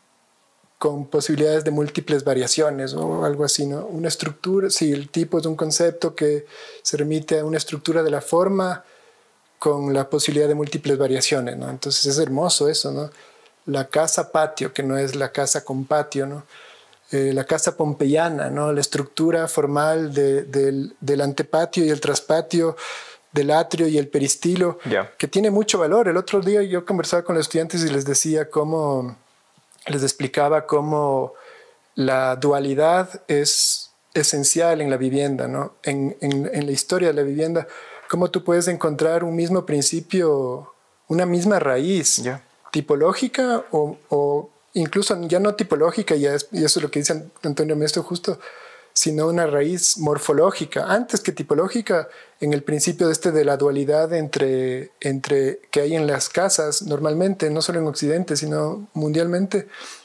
con posibilidades de múltiples variaciones o algo así, ¿no? Una estructura, sí, el tipo es un concepto que se remite a una estructura de la forma con la posibilidad de múltiples variaciones, ¿no? Entonces es hermoso eso, ¿no? La casa patio, que no es la casa con patio, ¿no? Eh, la casa pompeyana, ¿no? La estructura formal de, del, del antepatio y el traspatio, del atrio y el peristilo, yeah. que tiene mucho valor. El otro día yo conversaba con los estudiantes y les decía cómo, les explicaba cómo la dualidad es esencial en la vivienda, ¿no? En, en, en la historia de la vivienda, cómo tú puedes encontrar un mismo principio, una misma raíz, yeah. tipológica o, o incluso ya no tipológica, y eso es lo que dice Antonio Ormesto justo, sino una raíz morfológica, antes que tipológica, en el principio de, este de la dualidad entre, entre que hay en las casas normalmente, no solo en Occidente, sino mundialmente,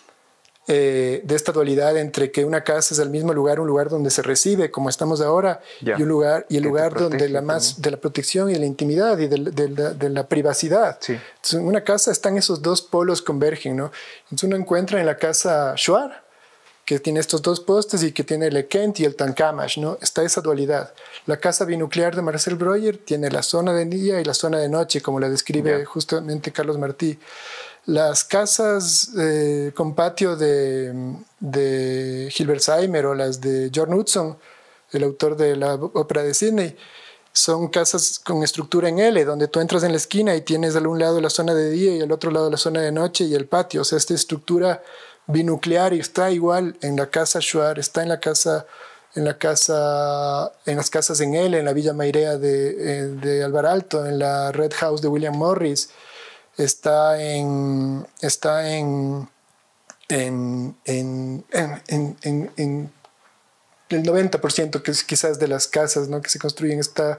eh, de esta dualidad entre que una casa es el mismo lugar, un lugar donde se recibe, como estamos ahora, yeah. y un lugar y el lugar donde la más de la protección y de la intimidad y de, de, de, de la privacidad. Sí. Entonces, en una casa están esos dos polos convergen, ¿no? Entonces uno encuentra en la casa Shuar, que tiene estos dos postes y que tiene el Ekent y el Tankamash, ¿no? Está esa dualidad. La casa binuclear de Marcel Breuer tiene la zona de día y la zona de noche, como la describe yeah. justamente Carlos Martí. Las casas eh, con patio de, de Hilbersheimer o las de John Hudson, el autor de la ópera de Sydney, son casas con estructura en L, donde tú entras en la esquina y tienes al un lado la zona de día y al otro lado la zona de noche y el patio. O sea, esta estructura binuclear y está igual en la casa Shuar, está en la casa, en la casa, en las casas en L, en la Villa Mairea de, de Alvar Aalto, en la Red House de William Morris. Está en, está en, en, en, en, en, en el noventa por ciento que es quizás de las casas, ¿no? que se construyen, está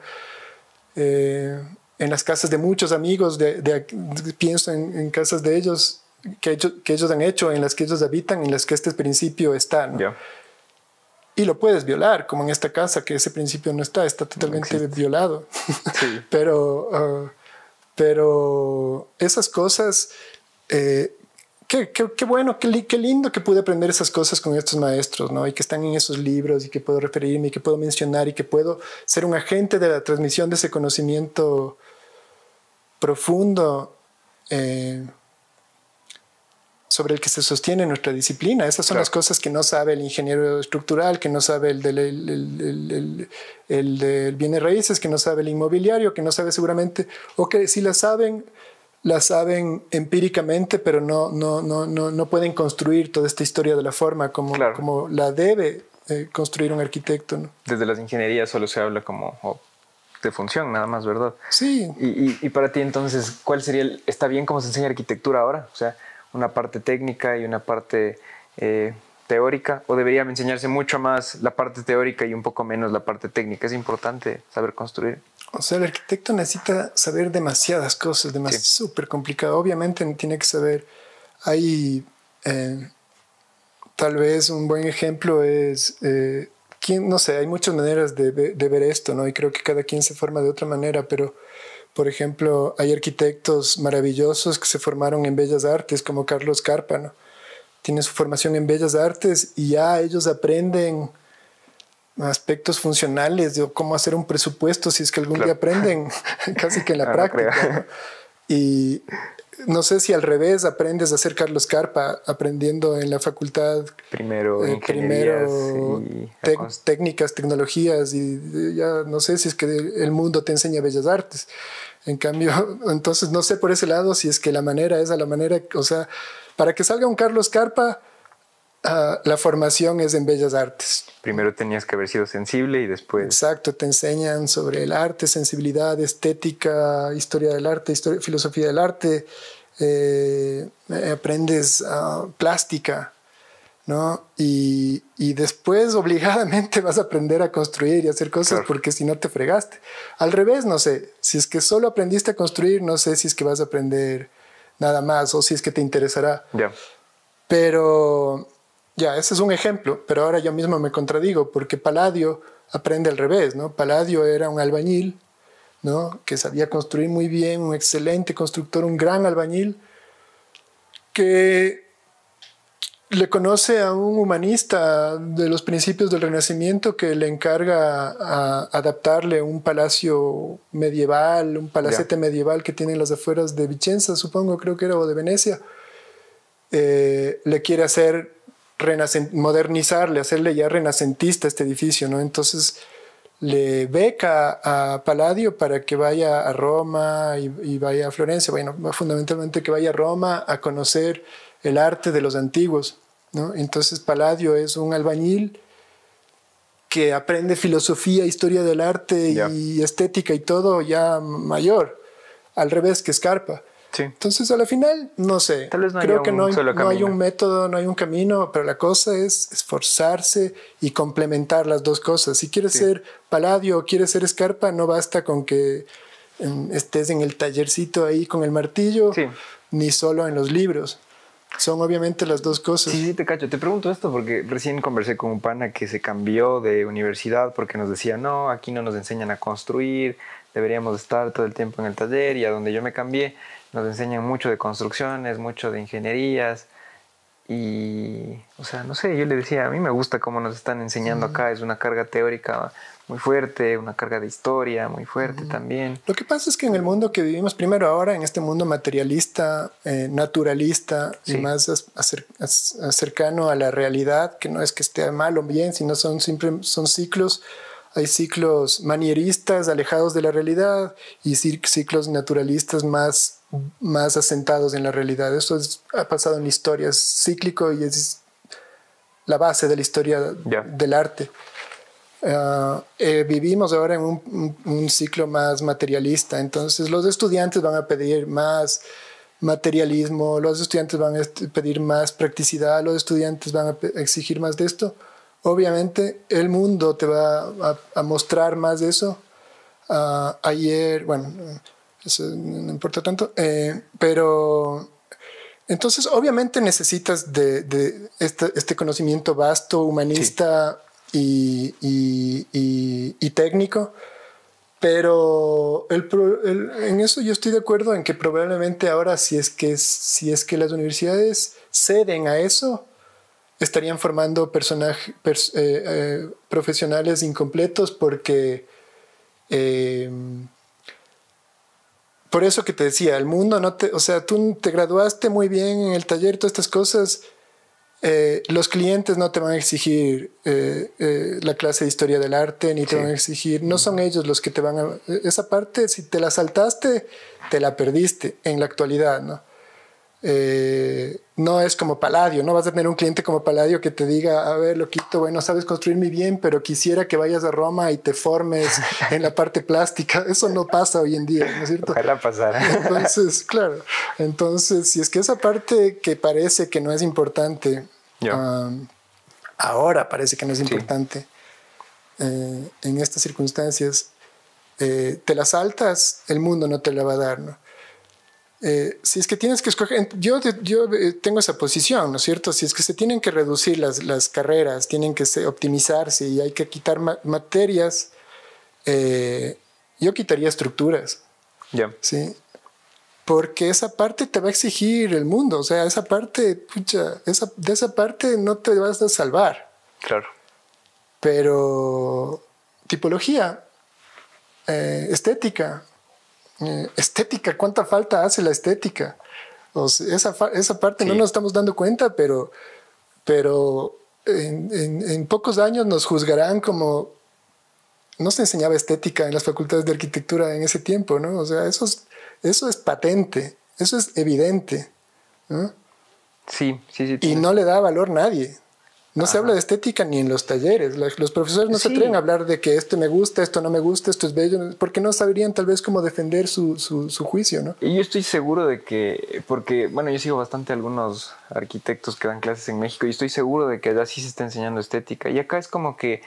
eh, en las casas de muchos amigos, de, de, de, pienso en, en casas de ellos que, ellos que ellos han hecho, en las que ellos habitan, en las que este principio está, ¿no? Yeah. Y lo puedes violar, como en esta casa, que ese principio no está, está totalmente no violado. Sí. Pero... Uh, Pero esas cosas, eh, qué, qué, qué bueno, qué, qué lindo que pude aprender esas cosas con estos maestros, ¿no? Y que están en esos libros y que puedo referirme y que puedo mencionar y que puedo ser un agente de la transmisión de ese conocimiento profundo eh, sobre el que se sostiene nuestra disciplina. Esas son claro. las cosas que no sabe el ingeniero estructural, que no sabe el del el, el, el, el, el de bienes raíces, que no sabe el inmobiliario, que no sabe seguramente, o que si las saben, las saben empíricamente, pero no, no, no, no, no pueden construir toda esta historia de la forma como, claro. como la debe eh, construir un arquitecto, ¿no? Desde las ingenierías solo se habla como oh, de función, nada más, ¿verdad? Sí. Y, y, y para ti entonces, ¿cuál sería el, está bien cómo se enseña arquitectura ahora? O sea, una parte técnica y una parte eh, teórica, o debería enseñarse mucho más la parte teórica y un poco menos la parte técnica. Es importante saber construir. O sea, el arquitecto necesita saber demasiadas cosas, demasiado, sí. Súper complicado. Obviamente tiene que saber, hay, eh, tal vez un buen ejemplo es, eh, ¿quién? No sé, hay muchas maneras de, de ver esto, ¿no? Y creo que cada quien se forma de otra manera, pero, por ejemplo, hay arquitectos maravillosos que se formaron en Bellas Artes, como Carlos Carpa, ¿no? Tiene su formación en Bellas Artes y ya ellos aprenden aspectos funcionales de cómo hacer un presupuesto, si es que algún claro. día aprenden, casi que en la no, práctica. No, y no sé si al revés aprendes a hacer Carlos Carpa, aprendiendo en la facultad primero, eh, primero y te técnicas, tecnologías, y ya no sé si es que el mundo te enseña Bellas Artes. En cambio, entonces no sé por ese lado si es que la manera es a la manera, o sea, para que salga un Carlos Carpa, Uh, la formación es en Bellas Artes. Primero tenías que haber sido sensible y después... Exacto, te enseñan sobre el arte, sensibilidad, estética, historia del arte, historia, filosofía del arte, eh, aprendes uh, plástica, ¿no? Y, y después obligadamente vas a aprender a construir y hacer cosas, claro. Porque si no te fregaste. Al revés, no sé, si es que solo aprendiste a construir, no sé si es que vas a aprender nada más o si es que te interesará. Ya. Yeah. Pero... Ya, ese es un ejemplo, pero ahora yo mismo me contradigo porque Palladio aprende al revés, ¿no? Palladio era un albañil, ¿no? Que sabía construir muy bien, un excelente constructor, un gran albañil, que le conoce a un humanista de los principios del Renacimiento que le encarga a adaptarle un palacio medieval, un palacete yeah. medieval que tiene en las afueras de Vicenza, supongo, creo que era, o de Venecia. Eh, le quiere hacer modernizarle, hacerle ya renacentista este edificio, ¿no? Entonces le beca a Palladio para que vaya a Roma y, y vaya a Florencia, bueno, fundamentalmente que vaya a Roma a conocer el arte de los antiguos, ¿no? Entonces Palladio es un albañil que aprende filosofía, historia del arte yeah. y estética y todo ya mayor, al revés que Scarpa. Sí. Entonces, a la final, no sé. Tal vez no Creo que un no hay, solo no hay un método, no hay un camino, pero la cosa es esforzarse y complementar las dos cosas. Si quieres sí. ser Palladio o quieres ser Scarpa, no basta con que um, estés en el tallercito ahí con el martillo, sí. ni solo en los libros. Son obviamente las dos cosas. Sí, sí, te cacho. Te pregunto esto porque recién conversé con un pana que se cambió de universidad porque nos decía, no, aquí no nos enseñan a construir, deberíamos estar todo el tiempo en el taller, y a donde yo me cambié nos enseñan mucho de construcciones, mucho de ingenierías y, o sea, no sé, yo le decía, a mí me gusta cómo nos están enseñando mm. acá, es una carga teórica muy fuerte, una carga de historia muy fuerte mm. también. Lo que pasa es que en el mundo que vivimos primero ahora, en este mundo materialista, eh, naturalista sí. y más acer acer cercano a la realidad, que no es que esté mal o bien, sino son, siempre, son ciclos. Hay ciclos manieristas alejados de la realidad y ciclos naturalistas más, más asentados en la realidad. Eso es, ha pasado en la historia, es cíclico y es la base de la historia yeah. del arte. Uh, eh, vivimos ahora en un, un, un ciclo más materialista, entonces los estudiantes van a pedir más materialismo, los estudiantes van a pedir más practicidad, los estudiantes van a exigir más de esto. Obviamente el mundo te va a, a mostrar más de eso. Uh, ayer, bueno, eso no importa tanto, eh, pero entonces obviamente necesitas de, de este, este conocimiento vasto, humanista sí. y, y, y, y técnico, pero el, el, en eso yo estoy de acuerdo en que probablemente ahora si es que, si es que las universidades ceden a eso, estarían formando personajes pers eh, eh, profesionales incompletos porque eh, por eso que te decía, el mundo no te, o sea, tú te graduaste muy bien en el taller, todas estas cosas, eh, los clientes no te van a exigir eh, eh, la clase de historia del arte, ni te sí. van a exigir, no son ellos los que te van a, esa parte, si te la saltaste, te la perdiste en la actualidad, ¿no? Eh, no es como Palladio, no vas a tener un cliente como Palladio que te diga, a ver, loquito, bueno, sabes construirme bien, pero quisiera que vayas a Roma y te formes en la parte plástica. Eso no pasa hoy en día, ¿no es cierto? Ojalá pasara. Entonces, claro, entonces, si es que esa parte que parece que no es importante, yeah. um, ahora parece que no es importante, sí. eh, en estas circunstancias, eh, te las saltas, el mundo no te la va a dar, ¿no? Eh, si es que tienes que escoger, yo, yo tengo esa posición, ¿no es cierto? Si es que se tienen que reducir las, las carreras, tienen que se, optimizarse y hay que quitar ma materias, eh, yo quitaría estructuras. Yeah. ¿Sí? Porque esa parte te va a exigir el mundo, o sea, esa parte, pucha, esa, de esa parte no te vas a salvar. Claro. Pero tipología, eh, estética, Eh, estética, ¿cuánta falta hace la estética? O sea, esa, esa parte sí. no nos estamos dando cuenta, pero, pero en, en, en pocos años nos juzgarán como no se enseñaba estética en las facultades de arquitectura en ese tiempo, ¿no? O sea, eso es, eso es patente, eso es evidente, ¿no? Sí, sí, sí. Y no le da valor nadie. No Ajá. se habla de estética ni en los talleres. Los profesores no sí. se atreven a hablar de que esto me gusta, esto no me gusta, esto es bello, porque no sabrían tal vez cómo defender su, su, su juicio, ¿no? Y yo estoy seguro de que, porque, bueno, yo sigo bastante a algunos arquitectos que dan clases en México y estoy seguro de que allá sí se está enseñando estética. Y acá es como que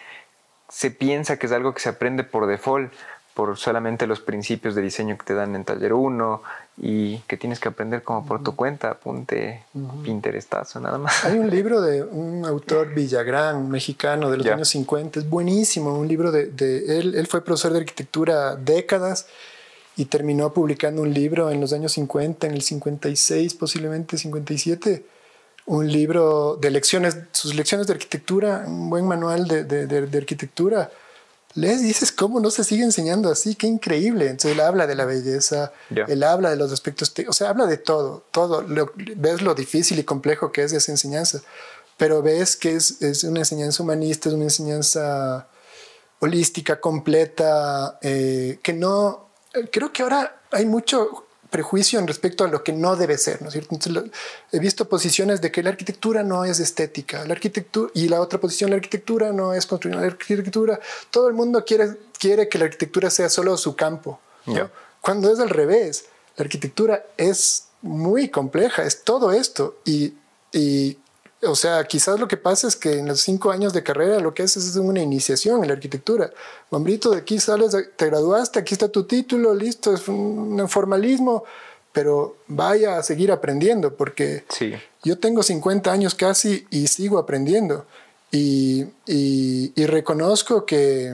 se piensa que es algo que se aprende por default, por solamente los principios de diseño que te dan en taller uno y que tienes que aprender como por tu cuenta, apunte, uh-huh. Pinterestazo, nada más. Hay un libro de un autor Villagrán, mexicano, de los yeah. años cincuenta, es buenísimo, un libro de, de él, él fue profesor de arquitectura décadas y terminó publicando un libro en los años cincuenta, en el cincuenta y seis, posiblemente cincuenta y siete, un libro de lecciones, sus lecciones de arquitectura, un buen manual de, de, de, de arquitectura. Les dices cómo no se sigue enseñando así, qué increíble. Entonces él habla de la belleza, yeah. él habla de los aspectos, o sea, habla de todo, todo. Lo, ves lo difícil y complejo que es esa enseñanza, pero ves que es, es una enseñanza humanista, es una enseñanza holística, completa, eh, que no, creo que ahora hay mucho prejuicio en respecto a lo que no debe ser, ¿no es cierto? Entonces, lo, he visto posiciones de que la arquitectura no es estética, la arquitectura, y la otra posición, la arquitectura no es construir, la arquitectura, todo el mundo quiere, quiere que la arquitectura sea solo su campo, ¿no? Yeah. Cuando es al revés, la arquitectura es muy compleja, es todo esto, y, y o sea, quizás lo que pasa es que en los cinco años de carrera lo que haces es una iniciación en la arquitectura. Hombrito, de aquí sales, te graduaste, aquí está tu título, listo, es un formalismo, pero vaya a seguir aprendiendo, porque sí. yo tengo cincuenta años casi y sigo aprendiendo. Y, y, y reconozco que,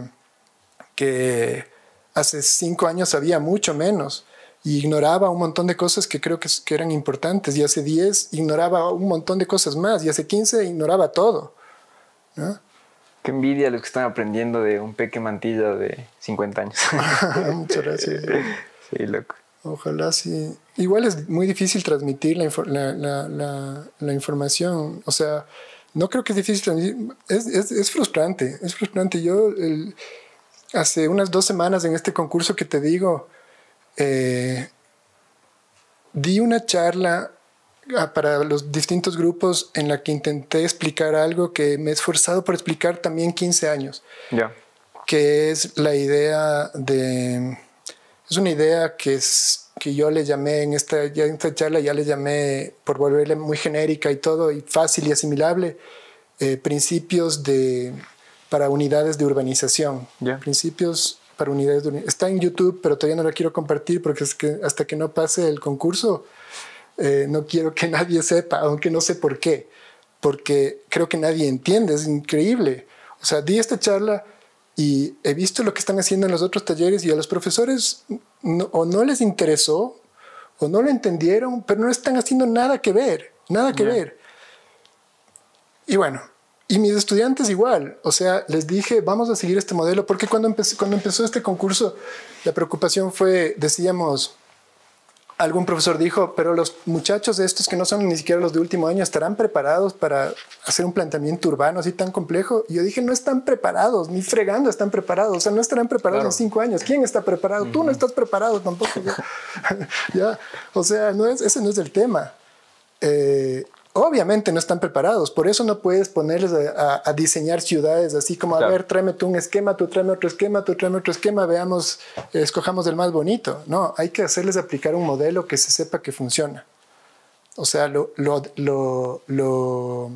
que hace cinco años sabía mucho menos. Y ignoraba un montón de cosas que creo que, que eran importantes. Y hace diez ignoraba un montón de cosas más. Y hace quince ignoraba todo, ¿no? Qué envidia los que están aprendiendo de un Peque Mantilla de cincuenta años. Muchas gracias. Sí, loco. Ojalá sí. Igual es muy difícil transmitir la, la, la, la, la información. O sea, no creo que es difícil transmitir. Es, es, es frustrante. Es frustrante. Yo el, hace unas dos semanas en este concurso que te digo... Eh, di una charla para los distintos grupos en la que intenté explicar algo que me he esforzado por explicar también quince años. Yeah. Que es la idea de... Es una idea que, es, que yo le llamé en esta, ya en esta charla, ya le llamé, por volverle muy genérica y todo, y fácil y asimilable, eh, principios de, para unidades de urbanización. Yeah. Principios... para unidades de unidades. Está en YouTube, pero todavía no la quiero compartir porque es que hasta que no pase el concurso eh, no quiero que nadie sepa, aunque no sé por qué, porque creo que nadie entiende, es increíble. O sea, di esta charla y he visto lo que están haciendo en los otros talleres y a los profesores no, o no les interesó o no lo entendieron, pero no están haciendo nada que ver, nada que yeah. ver. Y bueno, y mis estudiantes igual, o sea, les dije, vamos a seguir este modelo, porque cuando empecé, cuando empezó este concurso, la preocupación fue, decíamos, algún profesor dijo, pero los muchachos estos que no son ni siquiera los de último año, ¿estarán preparados para hacer un planteamiento urbano así tan complejo? Y yo dije, no están preparados, ni fregando están preparados, o sea, no estarán preparados claro. en cinco años. ¿Quién está preparado? Uh-huh. Tú no estás preparado tampoco. ¿Ya? Ya, o sea, no es, ese no es el tema. eh, obviamente no están preparados, por eso no puedes ponerles a, a, a diseñar ciudades así como, claro. A ver, tráeme tú un esquema, tú tráeme otro esquema, tú tráeme otro esquema, veamos, eh, escojamos el más bonito. No, hay que hacerles aplicar un modelo que se sepa que funciona. O sea, lo, lo, lo, lo,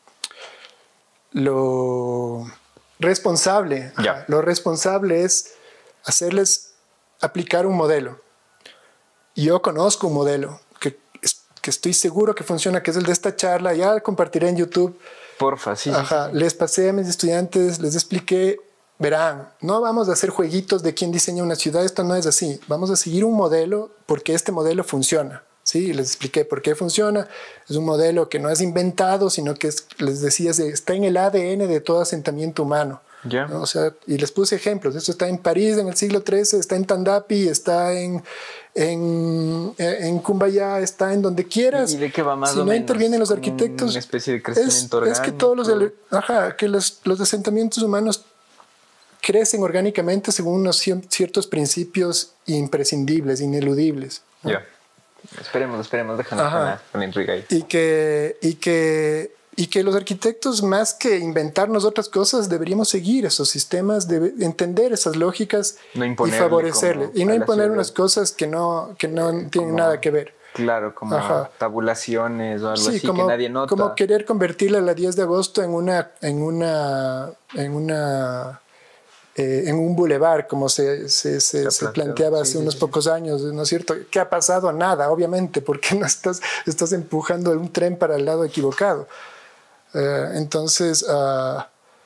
lo responsable, yeah. lo responsable es hacerles aplicar un modelo. Yo conozco un modelo que, que estoy seguro que funciona, que es el de esta charla, ya compartiré en YouTube. Porfa, sí. Ajá, sí, sí. Les pasé a mis estudiantes, les expliqué, verán, no vamos a hacer jueguitos de quién diseña una ciudad, esto no es así. Vamos a seguir un modelo porque este modelo funciona. Sí, les expliqué por qué funciona. Es un modelo que no es inventado, sino que es, les decía, está en el A D N de todo asentamiento humano. Yeah. ¿No? O sea, y les puse ejemplos. Esto está en París en el siglo trece, está en Tandapi, está en, en, en Cumbayá, está en donde quieras. ¿Y de qué va más si o no menos? intervienen los arquitectos, una especie de crecimiento es, orgánico. Es que todos los, ajá, que los, los asentamientos humanos crecen orgánicamente según unos ciertos principios imprescindibles, ineludibles. Ya. Yeah. Esperemos, esperemos, déjanos con la, con la intriga ahí. Y que, y, que, y que los arquitectos, más que inventarnos otras cosas, deberíamos seguir esos sistemas, de entender esas lógicas no y favorecerle. Y no imponer unas cosas que no, que no tienen como, nada que ver. Claro, como Ajá. tabulaciones o algo sí, así como, que nadie nota. Como querer convertirla la diez de agosto en una... En una, en una Eh, en un bulevar, como se, se, se, se, se planteaba hace sí, unos sí, pocos sí. años, ¿no es cierto? ¿Qué ha pasado? Nada, obviamente, porque no estás, estás empujando un tren para el lado equivocado. Eh, entonces, uh,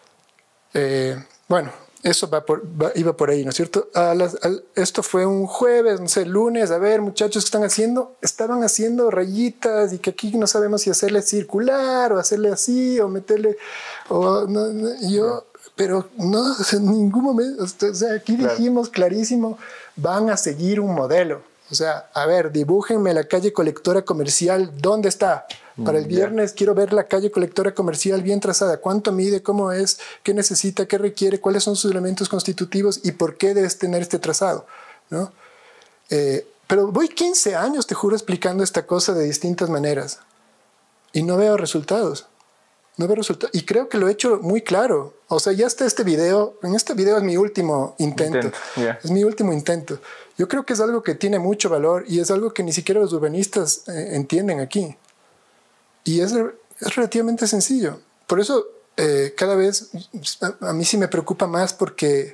eh, bueno, eso va por, va, iba por ahí, ¿no es cierto? A las, a, esto fue un jueves, no sé, lunes, a ver, muchachos, ¿qué están haciendo? Estaban haciendo rayitas y que aquí no sabemos si hacerle circular o hacerle así o meterle... O, no, no, yo... Pero no, en ningún momento, o sea, aquí claro. dijimos clarísimo, van a seguir un modelo. O sea, a ver, dibújenme la calle colectora comercial, ¿dónde está? Para el viernes yeah. quiero ver la calle colectora comercial bien trazada. ¿Cuánto mide? ¿Cómo es? ¿Qué necesita? ¿Qué requiere? ¿Cuáles son sus elementos constitutivos? ¿Y por qué debes tener este trazado? ¿No? Eh, pero voy quince años, te juro, explicando esta cosa de distintas maneras. Y no veo resultados. No veo resultados. Y creo que lo he hecho muy claro. O sea, ya está este video. En este video es mi último intento. intento yeah. Es mi último intento. Yo creo que es algo que tiene mucho valor y es algo que ni siquiera los urbanistas eh, entienden aquí. Y es, es relativamente sencillo. Por eso eh, cada vez a, a mí sí me preocupa más porque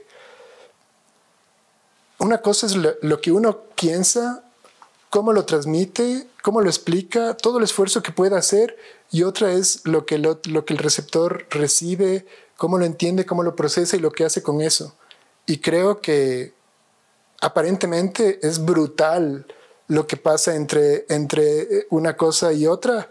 una cosa es lo, lo que uno piensa, cómo lo transmite, cómo lo explica, todo el esfuerzo que pueda hacer, y otra es lo que, lo, lo que el receptor recibe, cómo lo entiende, cómo lo procesa y lo que hace con eso. Y creo que aparentemente es brutal lo que pasa entre, entre una cosa y otra.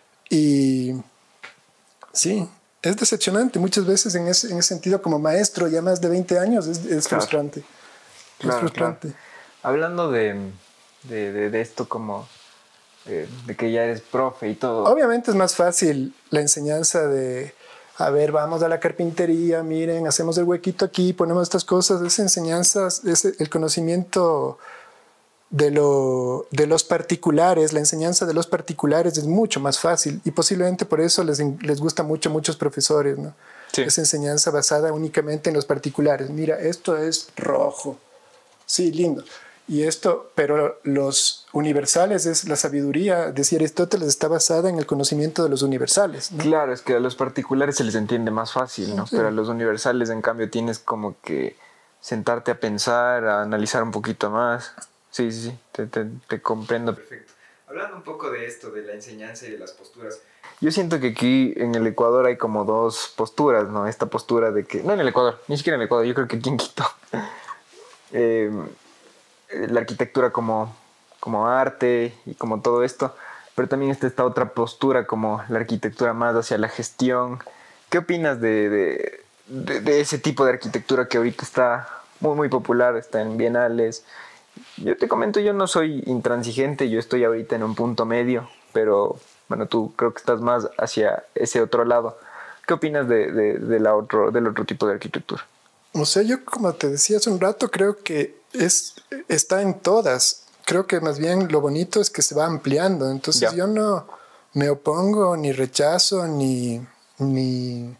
Y sí, es decepcionante. Muchas veces en ese, en ese sentido, como maestro, ya más de veinte años, es, es claro. frustrante. Claro, es frustrante. Claro. Hablando de, de, de, de esto como... de que ya eres profe y todo. Obviamente es más fácil la enseñanza de, a ver, vamos a la carpintería, miren, hacemos el huequito aquí, ponemos estas cosas. Esa enseñanza, ese, el conocimiento de, lo, de los particulares, la enseñanza de los particulares es mucho más fácil y posiblemente por eso les, les gusta mucho a muchos profesores, ¿no? Sí. Esa enseñanza basada únicamente en los particulares. Mira, esto es rojo. Sí, lindo. Y esto, pero los universales, es la sabiduría, decía Aristóteles, está basada en el conocimiento de los universales, ¿no? Claro, es que a los particulares se les entiende más fácil, ¿no? Sí. Pero a los universales, en cambio, tienes como que sentarte a pensar, a analizar un poquito más. Sí, sí, sí, te, te, te comprendo. Perfecto. Hablando un poco de esto, de la enseñanza y de las posturas. Yo siento que aquí en el Ecuador hay como dos posturas, ¿no? Esta postura de que... No en el Ecuador, ni siquiera en el Ecuador, yo creo que aquí en Quito. eh... la arquitectura como, como arte y como todo esto, pero también está esta otra postura como la arquitectura más hacia la gestión. ¿Qué opinas de, de, de, de ese tipo de arquitectura que ahorita está muy muy popular, está en bienales? Yo te comento, yo no soy intransigente, yo estoy ahorita en un punto medio, pero bueno, tú creo que estás más hacia ese otro lado. ¿Qué opinas de, de, de la otro, del otro tipo de arquitectura? O sea, yo como te decía hace un rato, creo que es, está en todas. Creo que más bien lo bonito es que se va ampliando. Entonces ya. yo no, me opongo, ni rechazo, ni, ni,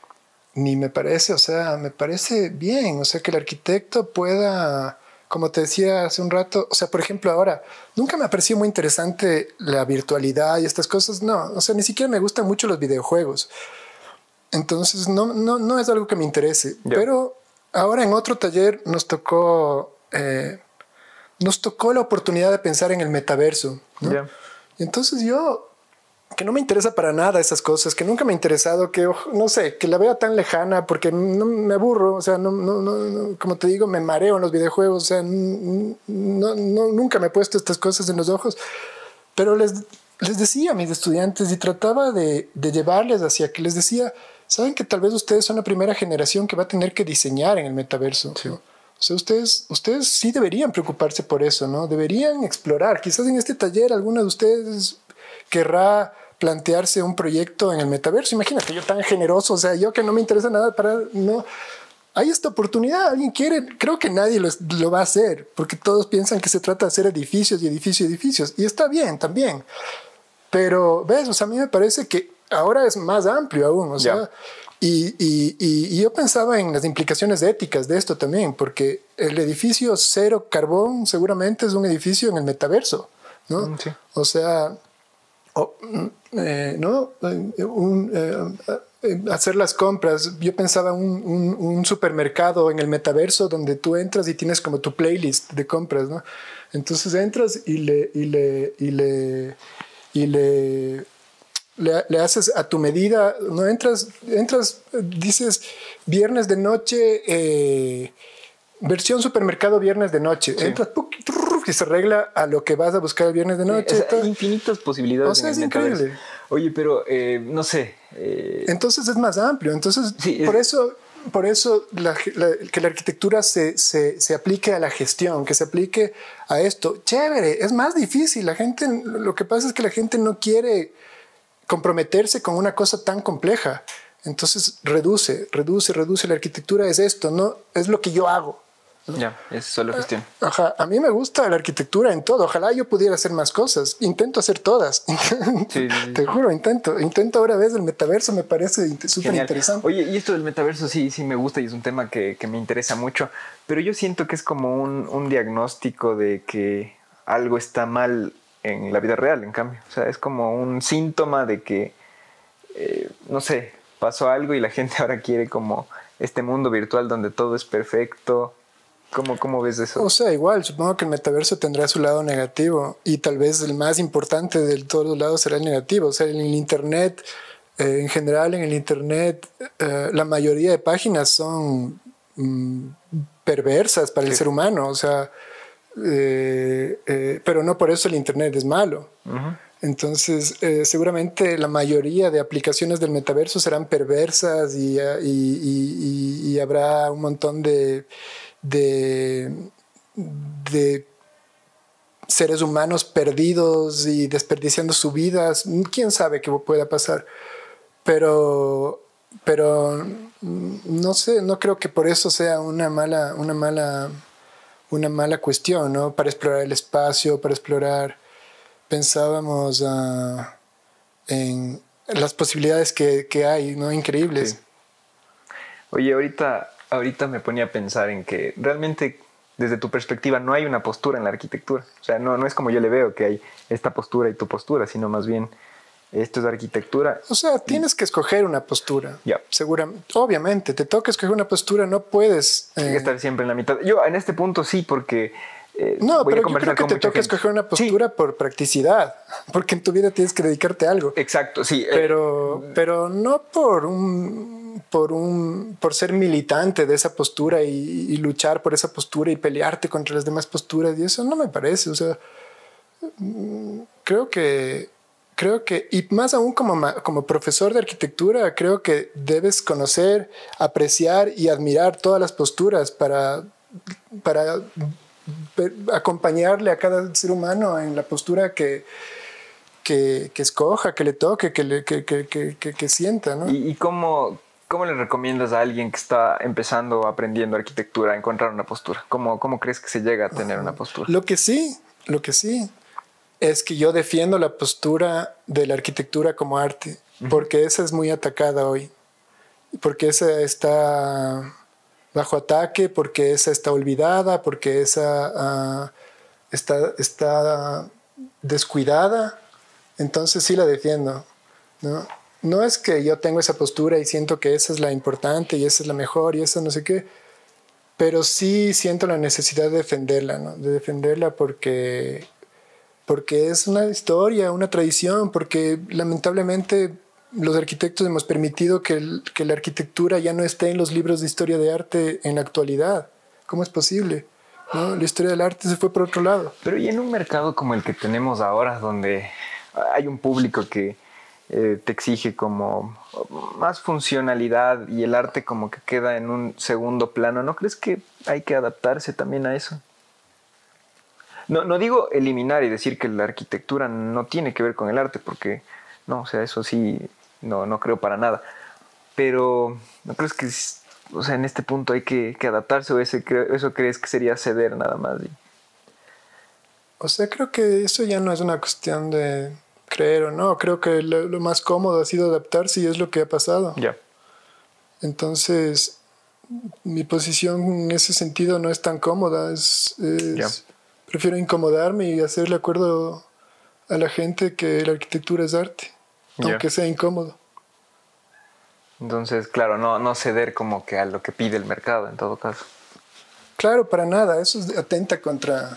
ni me parece, o sea, me parece bien, o sea, que el arquitecto pueda, como te decía hace un rato, o sea, por ejemplo, ahora, nunca me ha parecido muy interesante la virtualidad y estas cosas, no, o sea, ni siquiera me gustan mucho los videojuegos. Entonces, no, no, no es algo que me interese. Yeah. Pero ahora en otro taller nos tocó, eh, nos tocó la oportunidad de pensar en el metaverso, ¿no? Yeah. Y entonces yo, que no me interesa para nada esas cosas, que nunca me ha interesado, que no sé, que la veo tan lejana porque no me aburro, o sea, no, no, no, como te digo, me mareo en los videojuegos, o sea, no, no, nunca me he puesto estas cosas en los ojos, pero les, les decía a mis estudiantes y trataba de, de llevarles hacia que les decía, saben que tal vez ustedes son la primera generación que va a tener que diseñar en el metaverso, sí. ¿no? O sea, ustedes, ustedes sí deberían preocuparse por eso, ¿no? Deberían explorar. Quizás en este taller alguno de ustedes querrá plantearse un proyecto en el metaverso. Imagínate, yo tan generoso, o sea, yo que no me interesa nada para... no. Hay esta oportunidad, alguien quiere, creo que nadie lo, lo va a hacer, porque todos piensan que se trata de hacer edificios y edificios y edificios. Y está bien, también. Pero, ¿ves? O sea, a mí me parece que ahora es más amplio aún, o sea, yeah. y, y, y, y yo pensaba en las implicaciones éticas de esto también, porque el edificio cero carbón seguramente es un edificio en el metaverso, ¿no? Sí. O sea, o, eh, ¿no? Un, eh, hacer las compras. Yo pensaba en un, un, un supermercado en el metaverso donde tú entras y tienes como tu playlist de compras, ¿no? Entonces entras y le... Y le, y le, y le Le, le haces a tu medida, no entras, entras, dices viernes de noche, eh, versión supermercado viernes de noche, sí. Entras puc, trrr, y se arregla a lo que vas a buscar el viernes de noche. Sí, o sea, infinitas posibilidades. O sea, es increíble. Oye, pero eh, no sé. Eh... Entonces es más amplio. Entonces, sí, por es... eso, por eso la, la, que la arquitectura se, se, se aplique a la gestión, que se aplique a esto. Chévere, es más difícil. La gente, lo que pasa es que la gente no quiere comprometerse con una cosa tan compleja. Entonces reduce, reduce, reduce. La arquitectura es esto, no es lo que yo hago, ¿no? Ya, es solo gestión. Ajá, a mí me gusta la arquitectura en todo. Ojalá yo pudiera hacer más cosas. Intento hacer todas. Sí, sí. Te juro, intento. Intento ahora ves el metaverso, me parece súper interesante. Oye, y esto del metaverso sí, sí me gusta y es un tema que, que me interesa mucho, pero yo siento que es como un, un diagnóstico de que algo está mal en la vida real, en cambio. O sea, es como un síntoma de que, eh, no sé, pasó algo y la gente ahora quiere como este mundo virtual donde todo es perfecto. ¿Cómo, cómo ves eso? O sea, igual, supongo que el metaverso tendrá su lado negativo y tal vez el más importante de todos los lados será el negativo. O sea, en el Internet, eh, en general en el Internet, eh, la mayoría de páginas son mm, perversas para sí. el ser humano. O sea, eh, eh, pero no por eso el Internet es malo. Uh-huh. Entonces, eh, seguramente la mayoría de aplicaciones del metaverso serán perversas y, y, y, y, y habrá un montón de... De, de seres humanos perdidos y desperdiciando sus vidas. Quién sabe qué pueda pasar, pero pero no sé, no creo que por eso sea una mala una mala una mala cuestión, ¿no? Para explorar el espacio, para explorar, pensábamos uh, en las posibilidades que, que hay, ¿no? Increíbles. Sí. Oye, ahorita Ahorita me ponía a pensar en que realmente desde tu perspectiva no hay una postura en la arquitectura. O sea, no, no es como yo le veo que hay esta postura y tu postura, sino más bien esto es arquitectura. O sea, tienes y... que escoger una postura. Ya. Seguramente. Obviamente, te toca escoger una postura, no puedes... Tienes eh... que estar siempre en la mitad. Yo en este punto sí, porque... Eh, no, pero yo creo que te toca escoger una postura sí. por practicidad, porque en tu vida tienes que dedicarte a algo. Exacto, sí. Pero, eh, pero no por un, por un, por ser militante de esa postura y, y luchar por esa postura y pelearte contra las demás posturas y eso no me parece. O sea, creo que, creo que y más aún como como profesor de arquitectura, creo que debes conocer, apreciar y admirar todas las posturas para para acompañarle a cada ser humano en la postura que, que, que escoja, que le toque, que, le, que, que, que, que, que sienta, ¿no? ¿Y, y cómo, cómo le recomiendas a alguien que está empezando, aprendiendo arquitectura, a encontrar una postura? ¿Cómo, cómo crees que se llega a tener una postura? Lo que sí, lo que sí es que yo defiendo la postura de la arquitectura como arte, uh-huh. porque esa es muy atacada hoy, porque esa está bajo ataque, porque esa está olvidada, porque esa uh, está, está descuidada. Entonces sí la defiendo, ¿no? No es que yo tengo esa postura y siento que esa es la importante y esa es la mejor y esa no sé qué, pero sí siento la necesidad de defenderla, ¿no? De defenderla porque, porque es una historia, una tradición, porque lamentablemente los arquitectos hemos permitido que, el, que la arquitectura ya no esté en los libros de historia de arte en la actualidad. ¿Cómo es posible? ¿No? La historia del arte se fue por otro lado. Pero y en un mercado como el que tenemos ahora, donde hay un público que eh, te exige como más funcionalidad y el arte como que queda en un segundo plano, ¿no crees que hay que adaptarse también a eso? No, no digo eliminar y decir que la arquitectura no tiene que ver con el arte, porque no, o sea, eso sí, no, no creo para nada. Pero ¿no crees que, o sea, en este punto hay que, que adaptarse o ese, eso crees que sería ceder nada más? O sea, creo que eso ya no es una cuestión de creer o no. Creo que lo, lo más cómodo ha sido adaptarse y es lo que ha pasado. Ya. Yeah. Entonces, mi posición en ese sentido no es tan cómoda. Es, es, yeah. Prefiero incomodarme y hacerle acuerdo a la gente que la arquitectura es arte, yeah. aunque sea incómodo. Entonces, claro, no, no ceder como que a lo que pide el mercado en todo caso. Claro, para nada. Eso atenta contra,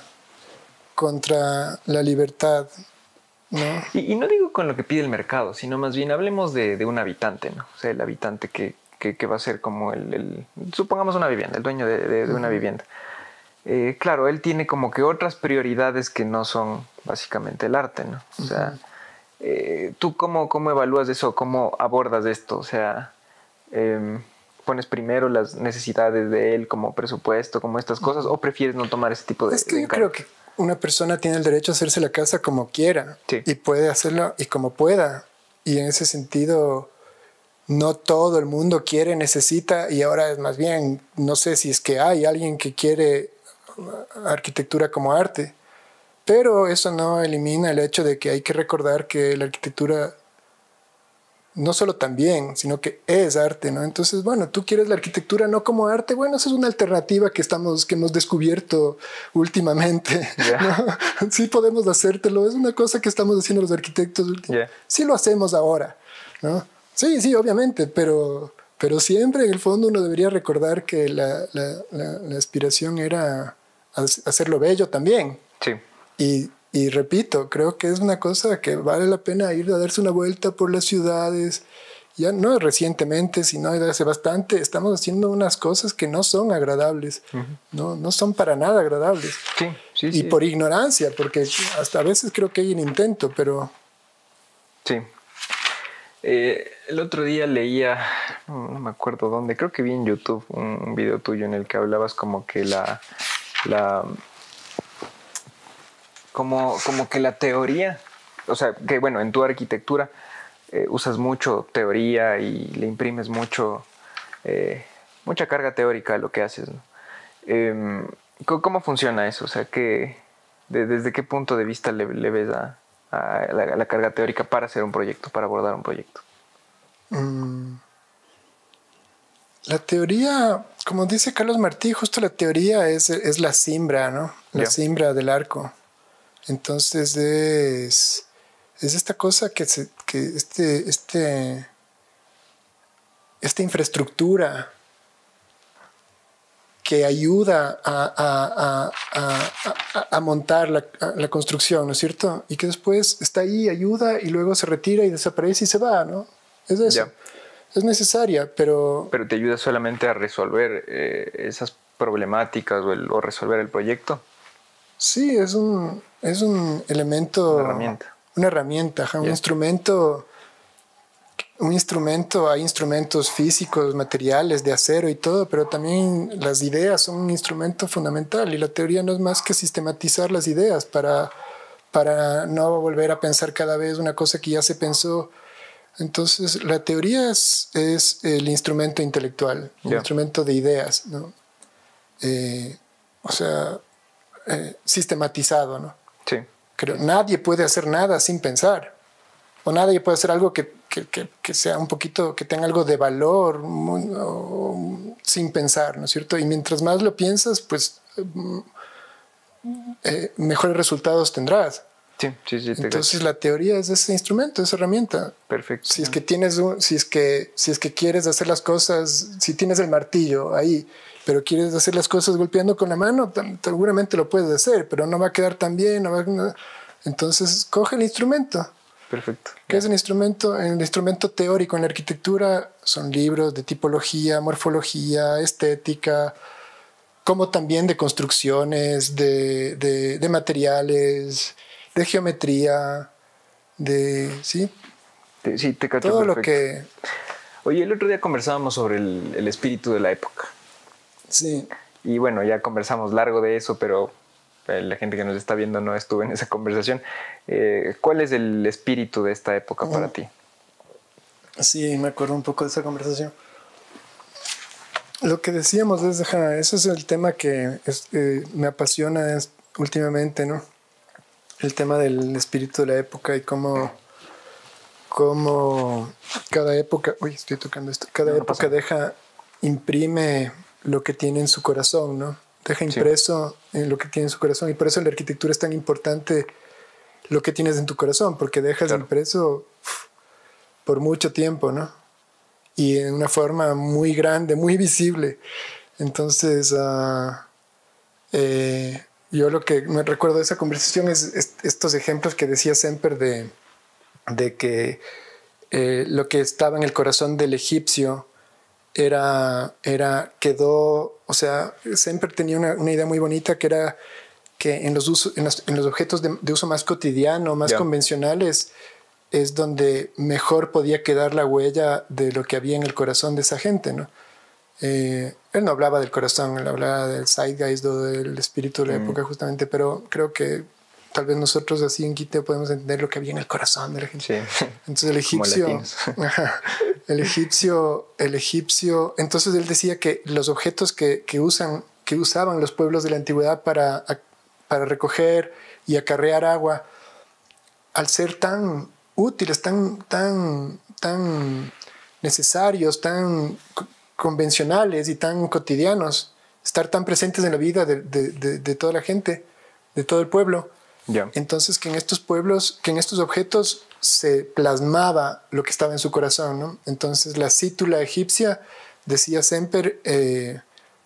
contra la libertad, ¿no? Y, y no digo con lo que pide el mercado, sino más bien hablemos de, de un habitante, ¿no? O sea, el habitante que, que, que va a ser como el, el... Supongamos una vivienda, el dueño de, de, de una uh-huh. vivienda. Eh, claro, él tiene como que otras prioridades que no son básicamente el arte, ¿no? O uh-huh. sea, eh, ¿tú cómo, cómo evalúas eso? ¿Cómo abordas esto? O sea, eh, ¿pones primero las necesidades de él como presupuesto, como estas cosas? ¿O prefieres no tomar ese tipo de... Es que de yo creo que una persona tiene el derecho a hacerse la casa como quiera. Sí. Y puede hacerlo y como pueda. Y en ese sentido, no todo el mundo quiere, necesita. Y ahora es más bien, no sé si es que hay alguien que quiere arquitectura como arte, pero eso no elimina el hecho de que hay que recordar que la arquitectura no solo también, sino que es arte, ¿no? Entonces, bueno, tú quieres la arquitectura no como arte, bueno, esa es una alternativa que estamos, que hemos descubierto últimamente, yeah. ¿no? Sí podemos hacértelo, es una cosa que estamos haciendo los arquitectos, yeah. sí lo hacemos ahora, ¿no? Sí, sí, obviamente, pero, pero siempre en el fondo uno debería recordar que la, la, la, la aspiración era hacerlo bello también. Sí. Y, y repito, creo que es una cosa que vale la pena ir a darse una vuelta por las ciudades. Ya no recientemente, sino desde hace bastante, estamos haciendo unas cosas que no son agradables. Uh-huh. no, no son para nada agradables. Sí, sí, y sí. por ignorancia, porque hasta a veces creo que hay un intento, pero... Sí. Eh, el otro día leía, no, no me acuerdo dónde, creo que vi en YouTube un, un video tuyo en el que hablabas como que la... la como, como que la teoría, o sea, que bueno, en tu arquitectura eh, usas mucho teoría y le imprimes mucho, eh, mucha carga teórica a lo que haces, ¿no? Eh, ¿Cómo funciona eso? O sea, que, de, ¿desde qué punto de vista le, le ves a, a, la, a la carga teórica para hacer un proyecto, para abordar un proyecto? Mm. La teoría, como dice Carlos Martí, justo la teoría es, es la cimbra, ¿no? La yeah. cimbra del arco. Entonces es, es esta cosa que, se, que este, este, esta infraestructura que ayuda a, a, a, a, a montar la, a la construcción, ¿no es cierto? Y que después está ahí, ayuda y luego se retira y desaparece y se va, ¿no? Es eso. Yeah. Es necesaria, pero... ¿Pero te ayuda solamente a resolver eh, esas problemáticas o, el, o resolver el proyecto? Sí, es un, es un elemento... Una herramienta. Una herramienta, ajá, yeah. un instrumento... Un instrumento, hay instrumentos físicos, materiales, de acero y todo, pero también las ideas son un instrumento fundamental y la teoría no es más que sistematizar las ideas para, para no volver a pensar cada vez una cosa que ya se pensó. Entonces, la teoría es, es el instrumento intelectual, el yeah. instrumento de ideas, ¿no? Eh, o sea, eh, sistematizado, ¿no? Sí. Creo, nadie puede hacer nada sin pensar. O nadie puede hacer algo que, que, que, que sea un poquito, que tenga algo de valor muy, o, sin pensar, ¿no es cierto? Y mientras más lo piensas, pues eh, mejores resultados tendrás. Sí, sí, sí. Entonces la teoría es ese instrumento, esa herramienta. Perfecto. Si es que tienes, un, si es que, si es que quieres hacer las cosas, si tienes el martillo ahí, pero quieres hacer las cosas golpeando con la mano, seguramente lo puedes hacer, pero no va a quedar tan bien. No va a, entonces coge el instrumento. Perfecto. ¿Qué es el instrumento? El instrumento teórico en la arquitectura son libros de tipología, morfología, estética, como también de construcciones, de, de, de materiales, de geometría, de, ¿sí? Te, sí, te cacho. Todo perfecto. Lo que... Oye, el otro día conversábamos sobre el, el espíritu de la época. Sí. Y bueno, ya conversamos largo de eso, pero la gente que nos está viendo no estuvo en esa conversación. Eh, ¿Cuál es el espíritu de esta época para uh, ti? Sí, me acuerdo un poco de esa conversación. Lo que decíamos es, ajá, ese es el tema que es, eh, me apasiona es, últimamente, ¿no? El tema del espíritu de la época y cómo, cómo cada época, uy, estoy tocando esto, cada no, no época pasa. deja, imprime lo que tiene en su corazón, ¿no? Deja impreso sí. en lo que tiene en su corazón, y por eso la arquitectura es tan importante, lo que tienes en tu corazón, porque dejas claro. impreso uf, por mucho tiempo, ¿no? Y en una forma muy grande, muy visible. Entonces, uh, eh, yo lo que me recuerdo de esa conversación es, es estos ejemplos que decía Semper de, de que eh, lo que estaba en el corazón del egipcio era, era quedó, o sea, Semper tenía una, una idea muy bonita que era que en los, uso, en los, en los objetos de, de uso más cotidiano, más yeah. convencionales, es donde mejor podía quedar la huella de lo que había en el corazón de esa gente, ¿no? Eh, él no hablaba del corazón, él hablaba del zeitgeist o del espíritu de la mm. época justamente, pero creo que tal vez nosotros así en Quito podemos entender lo que había en el corazón de la gente. Sí. Entonces el egipcio, el egipcio, el egipcio, entonces él decía que los objetos que, que usan, que usaban los pueblos de la antigüedad para, para recoger y acarrear agua, al ser tan útiles, tan, tan, tan necesarios, tan convencionales y tan cotidianos, estar tan presentes en la vida de, de, de, de toda la gente, de todo el pueblo. Yeah. Entonces que en estos pueblos, que en estos objetos se plasmaba lo que estaba en su corazón, ¿no? Entonces la cítula egipcia, decía Semper, eh,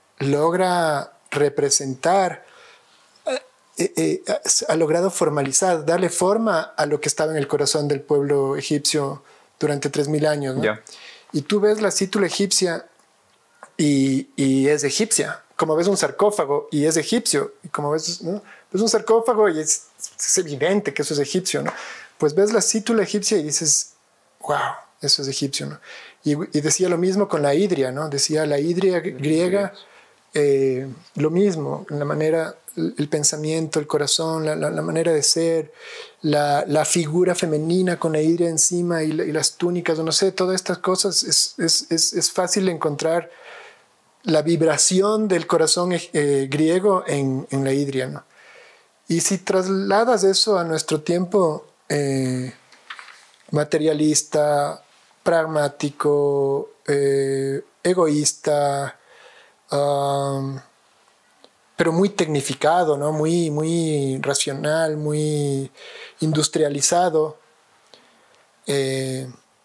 logra representar, eh, eh, ha logrado formalizar, darle forma a lo que estaba en el corazón del pueblo egipcio durante tres mil años, ¿no? Yeah. Y tú ves la cítula egipcia y, y es egipcia, como ves un sarcófago y es egipcio, y como ves, ¿no? Ves un sarcófago y es, es evidente que eso es egipcio, ¿no? Pues ves la cítula egipcia y dices, wow, eso es egipcio, ¿no? Y, y decía lo mismo con la hidria, ¿no? Decía la hidria griega, eh, lo mismo, la manera, el pensamiento, el corazón, la, la, la manera de ser, la, la figura femenina con la hidria encima y, la, y las túnicas, o no sé, todas estas cosas, es, es, es, es fácil encontrar la vibración del corazón eh, griego en, en la hidria, ¿no? Y si trasladas eso a nuestro tiempo eh, materialista, pragmático, eh, egoísta, um, pero muy tecnificado, ¿no? Muy, muy racional, muy industrializado, eh,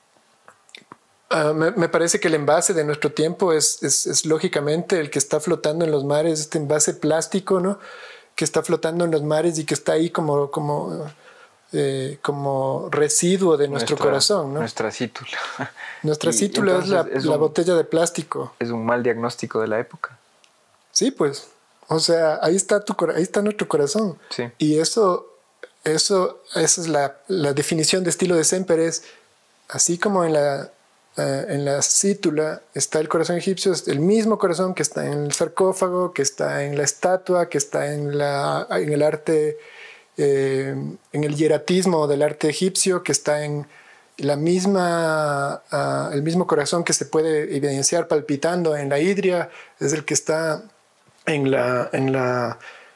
uh, me, me parece que el envase de nuestro tiempo es, es, es lógicamente el que está flotando en los mares, este envase plástico, ¿no? Que está flotando en los mares y que está ahí como, como, eh, como residuo de nuestro nuestra, corazón, ¿no? Nuestra cítula. Nuestra cítula es la, es la un, botella de plástico. Es un mal diagnóstico de la época. Sí, pues. O sea, ahí está, tu, ahí está nuestro corazón. Sí. Y eso, eso, esa es la, la definición de estilo de Semper, es así como en la... Uh, en la cítula está el corazón egipcio, es el mismo corazón que está en el sarcófago, que está en la estatua, que está en, la, en el arte, eh, en el hieratismo del arte egipcio, que está en la misma, uh, el mismo corazón que se puede evidenciar palpitando en la hidria, es el que está en la, en la,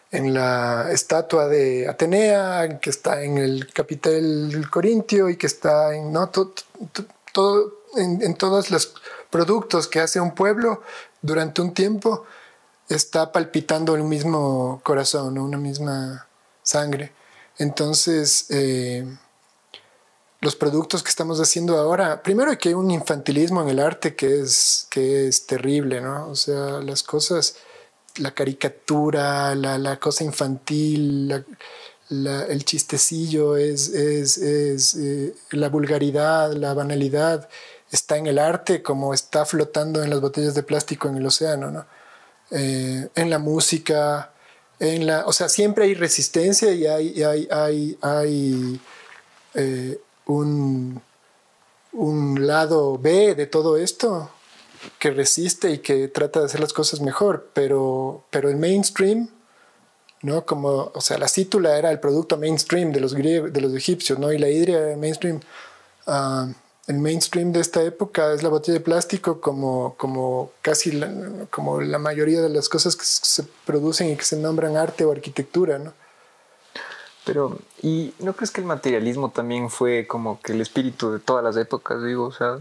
en la estatua de Atenea, que está en el capitel corintio y que está en, ¿no? todo, todo, en, en todos los productos que hace un pueblo durante un tiempo, está palpitando el mismo corazón, ¿no? Una misma sangre. Entonces, eh, los productos que estamos haciendo ahora, primero que hay un infantilismo en el arte que es, que es terrible, ¿no? O sea, las cosas, la caricatura, la, la cosa infantil, la, la, el chistecillo, es, es, es eh, la vulgaridad, la banalidad, está en el arte como está flotando en las botellas de plástico en el océano, ¿no? Eh, en la música, en la, o sea, siempre hay resistencia y hay, y hay, hay, hay eh, un, un lado B de todo esto que resiste y que trata de hacer las cosas mejor, pero, pero el mainstream, ¿no? Como, o sea, la cítula era el producto mainstream de los griegos, de los egipcios, ¿no? Y la hidra era el mainstream. Uh, El mainstream de esta época es la botella de plástico, como, como casi la, como la mayoría de las cosas que se producen y que se nombran arte o arquitectura, ¿no? Pero, ¿y no crees que el materialismo también fue como que el espíritu de todas las épocas, digo? O sea,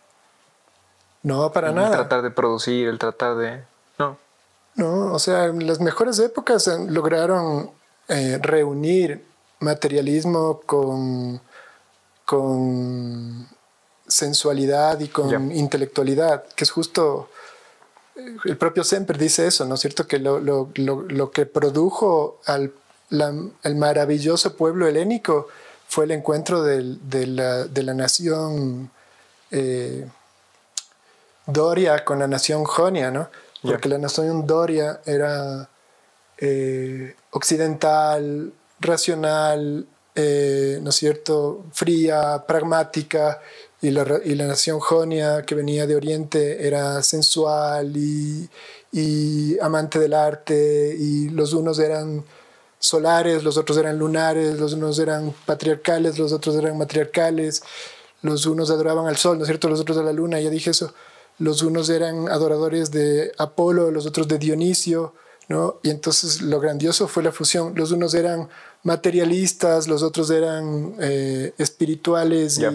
no, para el nada. El tratar de producir, el tratar de... No. No, o sea, las mejores épocas lograron eh, reunir materialismo con... con sensualidad y con yeah. intelectualidad, que es justo, el propio Semper dice eso, ¿no es cierto? Que lo, lo, lo, lo que produjo al la, el maravilloso pueblo helénico fue el encuentro de, de, la, de la nación eh, doria con la nación jonia, ¿no? Porque yeah. la nación doria era eh, occidental, racional, eh, ¿no es cierto?, fría, pragmática, y la, y la nación jonia que venía de Oriente era sensual y, y amante del arte, y los unos eran solares, los otros eran lunares, los unos eran patriarcales, los otros eran matriarcales, los unos adoraban al sol, ¿no es cierto?, los otros a la luna, ya dije eso, los unos eran adoradores de Apolo, los otros de Dionisio, ¿no? Y entonces lo grandioso fue la fusión, los unos eran materialistas, los otros eran eh, espirituales yeah. y,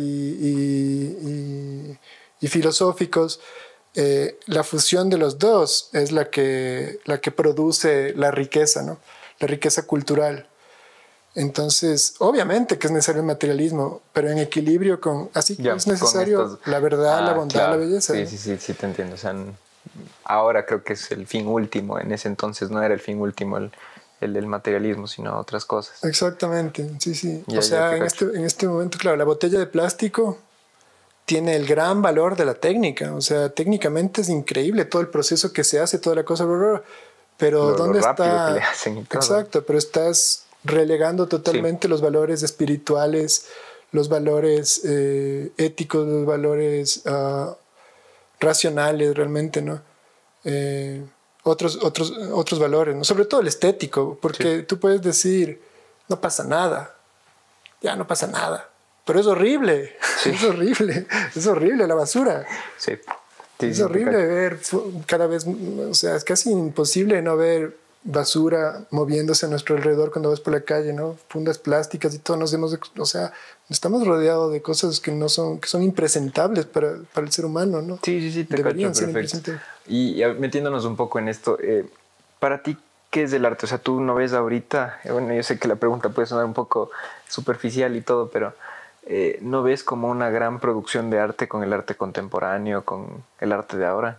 y, y, y filosóficos. Eh, la fusión de los dos es la que, la que produce la riqueza, ¿no? La riqueza cultural. Entonces, obviamente que es necesario el materialismo, pero en equilibrio con... Así yeah, es necesario estos, la verdad, ah, la bondad, claro. la belleza. Sí, ¿no? sí, sí, sí, te entiendo. O sea, ahora creo que es el fin último. En ese entonces no era el fin último el... el del materialismo, sino otras cosas. Exactamente, sí, sí. Ya, o ya sea, en este, en este momento, claro, la botella de plástico tiene el gran valor de la técnica. O sea, técnicamente es increíble todo el proceso que se hace, toda la cosa, pero lo, ¿dónde lo está? Que le hacen y todo. Exacto, pero estás relegando totalmente sí. los valores espirituales, los valores eh, éticos, los valores uh, racionales realmente, ¿no? Eh, Otros, otros, otros valores, ¿no? Sobre todo el estético, porque sí. tú puedes decir, no pasa nada, ya no pasa nada, pero es horrible, sí. es horrible, es horrible la basura. Sí. Sí, es sí, horrible ver cada vez, o sea, es casi imposible no ver basura moviéndose a nuestro alrededor cuando vas por la calle, ¿no? Fundas plásticas y todo, nos hemos, o sea, estamos rodeados de cosas que no son, que son impresentables para, para el ser humano, ¿no? Sí, sí, sí, te Deberían cacho, ser perfecto. Y, y metiéndonos un poco en esto, eh, para ti, ¿qué es el arte? O sea, tú no ves ahorita, eh, bueno, yo sé que la pregunta puede sonar un poco superficial y todo, pero eh, ¿no ves como una gran producción de arte con el arte contemporáneo, con el arte de ahora?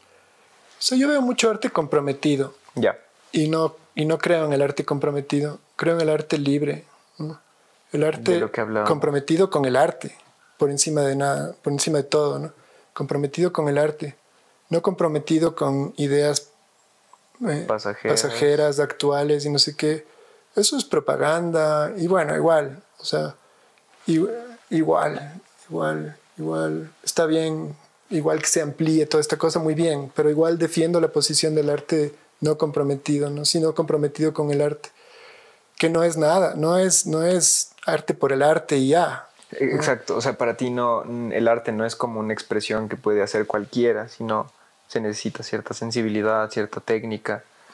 O sea, yo veo mucho arte comprometido. Ya. Y no, y no creo en el arte comprometido, creo en el arte libre, ¿no? El arte comprometido con el arte, por encima de nada, por encima de todo, ¿no? Comprometido con el arte, no comprometido con ideas eh, pasajeras. pasajeras, actuales y no sé qué. Eso es propaganda y bueno, igual, o sea, igual, igual, igual, está bien, igual que se amplíe toda esta cosa, muy bien, pero igual defiendo la posición del arte no comprometido, ¿no? Sino comprometido con el arte, que no es nada, no es, no es arte por el arte y ya. Exacto, o sea, para ti no, el arte no es como una expresión que puede hacer cualquiera, sino se necesita cierta sensibilidad, cierta técnica.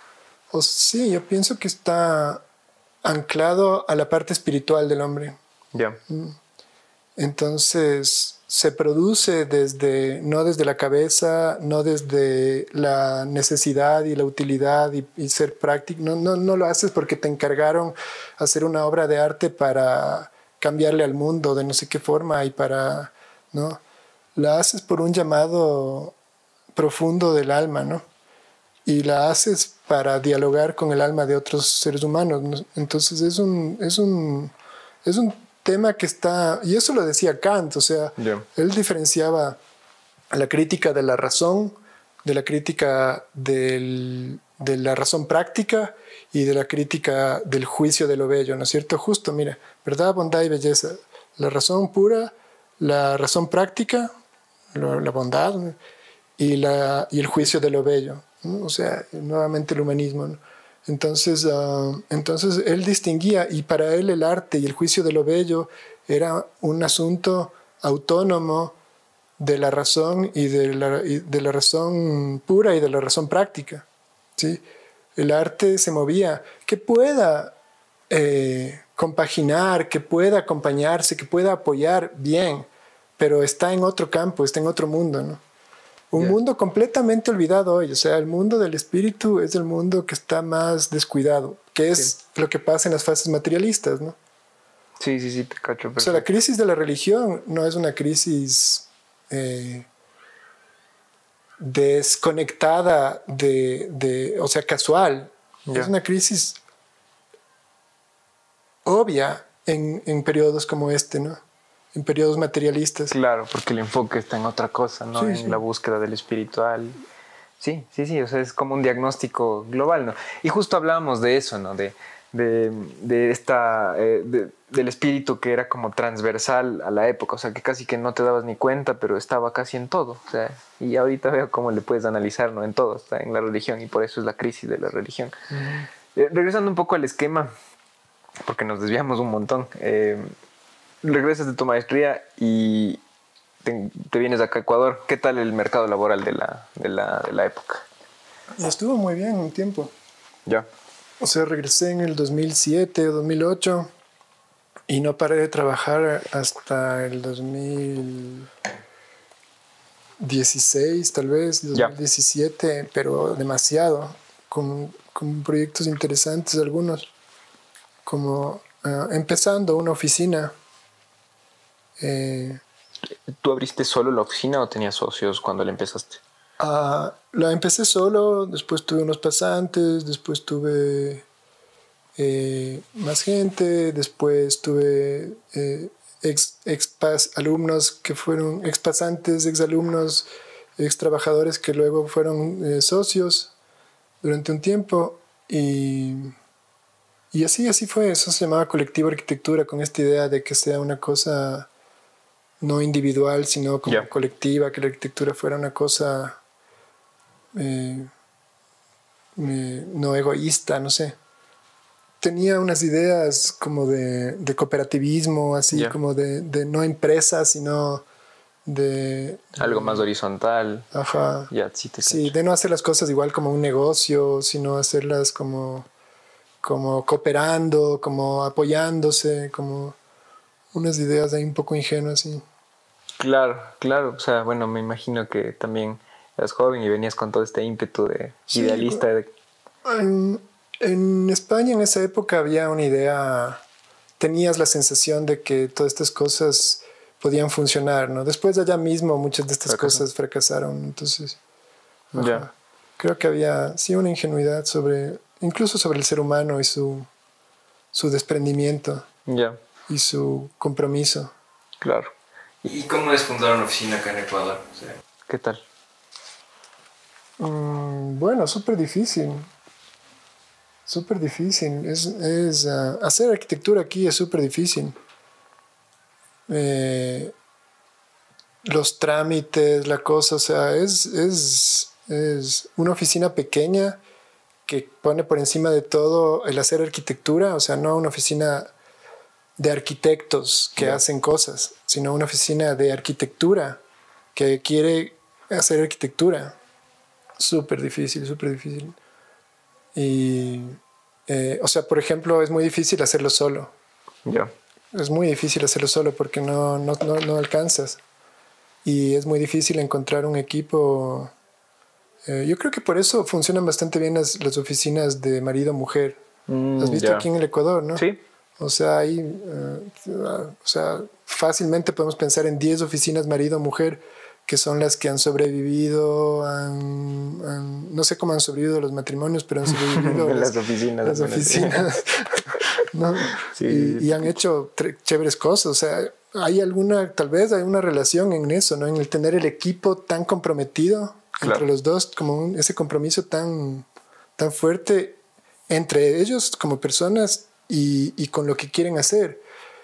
O sí, yo pienso que está anclado a la parte espiritual del hombre. Ya. Entonces se produce desde, no desde la cabeza, no desde la necesidad y la utilidad y, y ser práctico. No, no, no lo haces porque te encargaron hacer una obra de arte para cambiarle al mundo de no sé qué forma y para, ¿no? La haces por un llamado profundo del alma, ¿no? Y la haces para dialogar con el alma de otros seres humanos, ¿no? Entonces es un, es un, es un tema que está, y eso lo decía Kant, o sea, Yeah. él diferenciaba la crítica de la razón, de la crítica del, de la razón práctica y de la crítica del juicio de lo bello, ¿no es cierto? Justo, mira, verdad, bondad y belleza, la razón pura, la razón práctica, la, la bondad, ¿no? y, la, y el juicio de lo bello, ¿no? O sea, nuevamente el humanismo, ¿no? Entonces, uh, entonces él distinguía, y para él el arte y el juicio de lo bello era un asunto autónomo de la razón y de la, y de la razón pura y de la razón práctica, ¿sí? El arte se movía, que pueda eh, compaginar, que pueda acompañarse, que pueda apoyar bien, pero está en otro campo, está en otro mundo, ¿no? Un yeah. mundo completamente olvidado hoy. O sea, el mundo del espíritu es el mundo que está más descuidado, que es sí. lo que pasa en las fases materialistas, ¿no? Sí, sí, sí, te cacho. Perfecto. O sea, la crisis de la religión no es una crisis eh, desconectada de, de, o sea, casual. Yeah. Es una crisis obvia en, en periodos como este, ¿no? En periodos materialistas. Claro, porque el enfoque está en otra cosa, ¿no? Sí, en sí. la búsqueda del espiritual. Sí, sí, sí, o sea, es como un diagnóstico global, ¿no? Y justo hablábamos de eso, ¿no? De, de, de esta, eh, de, del espíritu que era como transversal a la época, o sea, que casi que no te dabas ni cuenta, pero estaba casi en todo, o sea, y ahorita veo cómo le puedes analizar, ¿no? En todo, está en la religión, y por eso es la crisis de la religión. Uh-huh. eh, regresando un poco al esquema, porque nos desviamos un montón, eh, regresas de tu maestría y te, te vienes acá a Ecuador. ¿Qué tal el mercado laboral de la, de la, de la época? Estuvo muy bien un tiempo. Ya. O sea, regresé en el dos mil siete o dos mil ocho y no paré de trabajar hasta el dos mil dieciséis, tal vez, dos mil diecisiete, ya. Pero demasiado, con, con proyectos interesantes algunos, como uh, empezando una oficina. Eh, ¿Tú abriste solo la oficina o tenías socios cuando la empezaste? Uh, la empecé solo, después tuve unos pasantes, después tuve eh, más gente, después tuve eh, ex, ex alumnos que fueron ex pasantes, ex alumnos, ex trabajadores que luego fueron eh, socios durante un tiempo y, y así, así fue. Eso se llamaba colectivo arquitectura, con esta idea de que sea una cosa no individual, sino como yeah. colectiva, que la arquitectura fuera una cosa eh, eh, no egoísta, no sé. Tenía unas ideas como de, de cooperativismo, así yeah. como de, de no empresa, sino de... Algo más horizontal. Ajá. Yeah, sí, te sí, de no hacer las cosas igual como un negocio, sino hacerlas como, como cooperando, como apoyándose, como... unas ideas ahí un poco ingenuas, sí. Claro, claro. O sea, bueno, me imagino que también eras joven y venías con todo este ímpetu de sí, idealista. De... En, en España en esa época había una idea, tenías la sensación de que todas estas cosas podían funcionar, ¿no? Después de allá mismo muchas de estas Fracasó. cosas fracasaron, entonces... Ya. Yeah. Creo que había, sí, una ingenuidad sobre, incluso sobre el ser humano y su, su desprendimiento. Ya. Yeah. Y su compromiso. Claro. ¿Y cómo es fundar una oficina acá en Ecuador? O sea, ¿qué tal? Mm, bueno, súper difícil. Súper difícil. Es, es, uh, hacer arquitectura aquí es súper difícil. Eh, los trámites, la cosa, o sea, es, es, es una oficina pequeña que pone por encima de todo el hacer arquitectura, o sea, no una oficina de arquitectos que yeah. hacen cosas, sino una oficina de arquitectura que quiere hacer arquitectura. Súper difícil, súper difícil. Y, eh, o sea, por ejemplo, es muy difícil hacerlo solo. Ya. Yeah. Es muy difícil hacerlo solo porque no, no, no, no alcanzas. Y es muy difícil encontrar un equipo. Eh, yo creo que por eso funcionan bastante bien las, las oficinas de marido-mujer. Mm, ¿has visto yeah. aquí en el Ecuador, no? Sí. O sea, ahí, uh, uh, o sea, fácilmente podemos pensar en diez oficinas marido-mujer que son las que han sobrevivido, han, han, no sé cómo han sobrevivido los matrimonios, pero han sobrevivido las, las oficinas. Las oficinas, ¿no? Sí, y, y han hecho chéveres cosas. O sea, hay alguna, tal vez hay una relación en eso, ¿no? En el tener el equipo tan comprometido claro. entre los dos, como un, ese compromiso tan, tan fuerte entre ellos como personas y, y con lo que quieren hacer.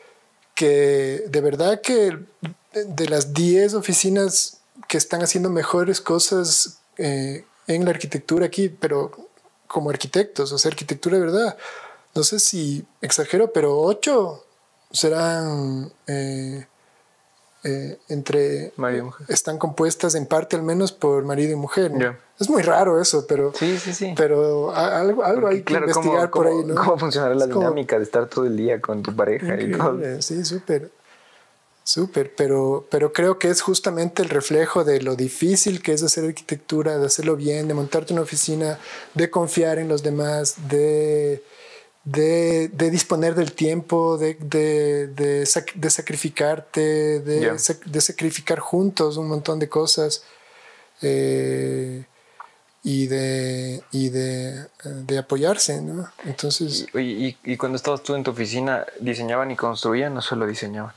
Que de verdad que de las diez oficinas que están haciendo mejores cosas eh, en la arquitectura aquí, pero como arquitectos, o sea, arquitectura de verdad, no sé si exagero, pero ocho serán eh, eh, entre... marido y mujer. Están compuestas en parte al menos por marido y mujer, ¿no? Yeah. Es muy raro eso, pero... Sí, sí, sí. Pero algo, algo hay que claro, investigar ¿cómo, por cómo, ahí, ¿no? ¿Cómo funcionará la es dinámica como... de estar todo el día con tu pareja Increíble, y todo? Sí, súper. Súper, pero, pero creo que es justamente el reflejo de lo difícil que es hacer arquitectura, de hacerlo bien, de montarte una oficina, de confiar en los demás, de, de, de disponer del tiempo, de, de, de, sac, de sacrificarte, de, yeah. sac, de sacrificar juntos un montón de cosas eh, y, de, y de, de apoyarse, ¿no? Entonces... Y, y, y cuando estabas tú en tu oficina, ¿diseñaban y construían o solo diseñaban?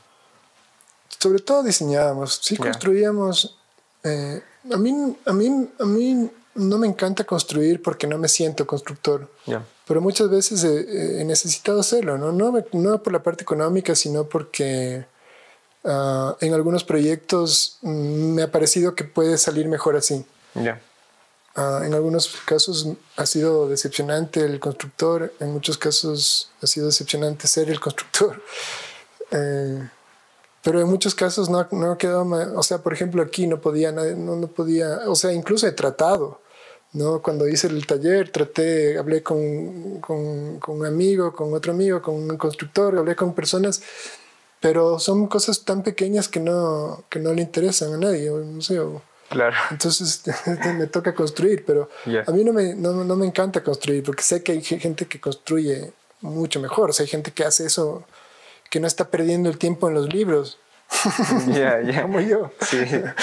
Sobre todo diseñábamos, sí yeah. construíamos. Eh, a, mí, a, mí, a mí no me encanta construir porque no me siento constructor, yeah. pero muchas veces he, he necesitado hacerlo, ¿no? No, no por la parte económica, sino porque uh, en algunos proyectos me ha parecido que puede salir mejor así. Yeah. Uh, en algunos casos ha sido decepcionante el constructor, en muchos casos ha sido decepcionante ser el constructor. Eh, Pero en muchos casos no, no ha quedado mal. O sea, por ejemplo, aquí no podía, no, no podía, o sea, incluso he tratado, ¿no? Cuando hice el taller, traté, hablé con, con, con un amigo, con otro amigo, con un constructor, hablé con personas, pero son cosas tan pequeñas que no, que no le interesan a nadie, no sé. O, claro. Entonces me toca construir, pero yeah. a mí no me, no, no me encanta construir, porque sé que hay gente que construye mucho mejor, o sea, hay gente que hace eso, que no está perdiendo el tiempo en los libros. Yeah, yeah. Como yo. Sí.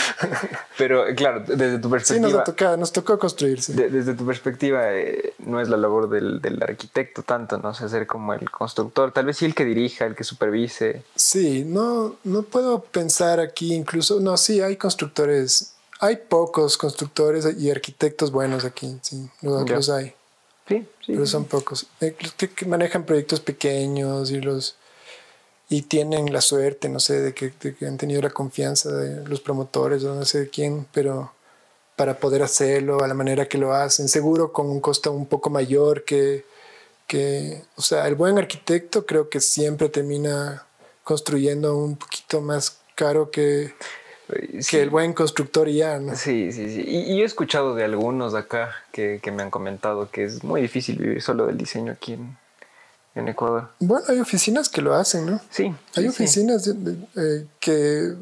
Pero claro, desde tu perspectiva... Sí, nos tocó, nos tocó construir. Sí. De, desde tu perspectiva, eh, no es la labor del, del arquitecto tanto, ¿no? O sea, ser como el constructor, tal vez sí el que dirija, el que supervise. Sí, no, no puedo pensar aquí incluso... No, sí, hay constructores, hay pocos constructores y arquitectos buenos aquí, sí, los, yeah. los hay. Sí, sí. Pero son pocos. Eh, que manejan proyectos pequeños y los... y tienen la suerte, no sé, de que, de que han tenido la confianza de los promotores o no sé de quién, pero para poder hacerlo a la manera que lo hacen, seguro con un costo un poco mayor que, que, o sea, el buen arquitecto creo que siempre termina construyendo un poquito más caro que, sí. que el buen constructor ya, ¿no? Sí, sí, sí. Y, y he escuchado de algunos acá que, que me han comentado que es muy difícil vivir solo del diseño aquí en en Ecuador. Bueno, hay oficinas que lo hacen, ¿no? Sí. Hay sí, oficinas sí. Eh, que,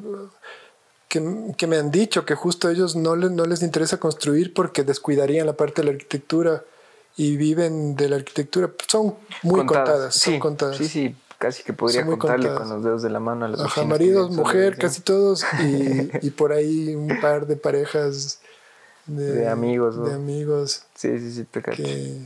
que, que me han dicho que justo a ellos no les, no les interesa construir porque descuidarían la parte de la arquitectura y viven de la arquitectura. Son muy contadas. contadas sí, son contadas. Sí, sí, casi que podría contarle contadas. Con los dedos de la mano a las Ajá, maridos, mujer, casi todos y, y por ahí un par de parejas de, de amigos. ¿No? De amigos. Sí, sí, sí, te cacho. Que,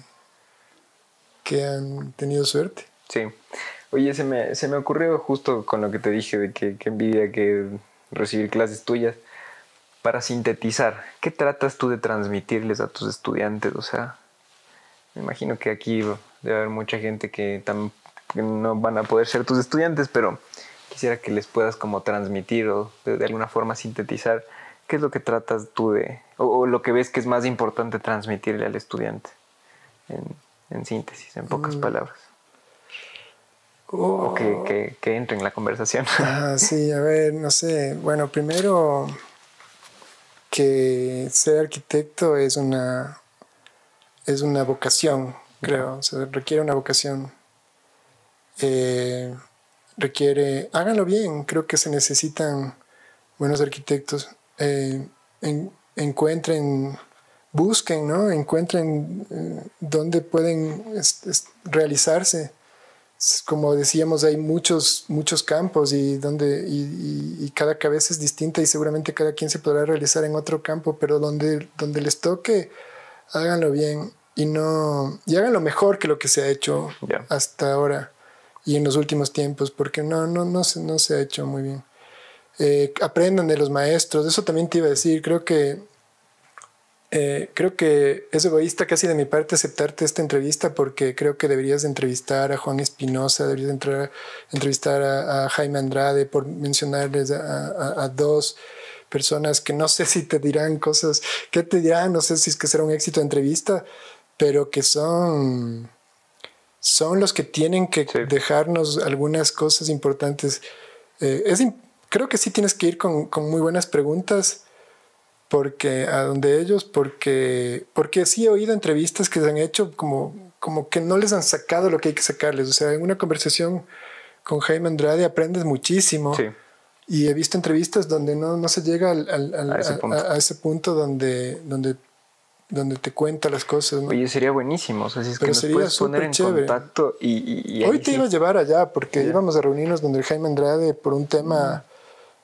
que han tenido suerte. Sí. Oye, se me, se me ocurrió justo con lo que te dije de que, que envidia que recibir clases tuyas. Para sintetizar, ¿qué tratas tú de transmitirles a tus estudiantes? O sea, me imagino que aquí debe haber mucha gente que, tam, que no van a poder ser tus estudiantes, pero quisiera que les puedas como transmitir o de, de alguna forma sintetizar qué es lo que tratas tú de, o, o lo que ves que es más importante transmitirle al estudiante en, en síntesis, en pocas mm. palabras. Oh. O que, que, que entre en la conversación. Ah, sí, a ver, no sé. Bueno, primero que ser arquitecto es una, es una vocación, creo. O sea, requiere una vocación. Eh, requiere... Háganlo bien. Creo que se necesitan buenos arquitectos. Eh, en, encuentren... Busquen, ¿no? Encuentren eh, dónde pueden es, es, realizarse. Como decíamos, hay muchos, muchos campos y, donde, y, y, y cada cabeza es distinta y seguramente cada quien se podrá realizar en otro campo, pero donde, donde les toque, háganlo bien y, no, y háganlo mejor que lo que se ha hecho yeah. hasta ahora y en los últimos tiempos, porque no, no, no, se, no se ha hecho muy bien. Eh, aprendan de los maestros, eso también te iba a decir, creo que Eh, creo que es egoísta casi de mi parte aceptarte esta entrevista porque creo que deberías entrevistar a Juan Espinosa, deberías entrar, entrevistar a, a Jaime Andrade, por mencionarles a, a, a dos personas que no sé si te dirán cosas, ¿qué te dirán? No sé si es que será un éxito de entrevista, pero que son, son los que tienen que sí. dejarnos algunas cosas importantes. Eh, es, creo que sí tienes que ir con, con muy buenas preguntas porque a donde ellos, porque, porque sí he oído entrevistas que se han hecho como, como que no les han sacado lo que hay que sacarles. O sea, en una conversación con Jaime Andrade aprendes muchísimo. Sí. Y he visto entrevistas donde no, no se llega al, al, al, a, ese punto. A, a ese punto donde, donde, donde te cuenta las cosas, ¿no? Oye, sería buenísimo. O sea, si es Pero que nos puedes poner en chévere. contacto y, y, y Hoy te sí. iba a llevar allá porque yeah. íbamos a reunirnos donde Jaime Andrade por un tema... Mm.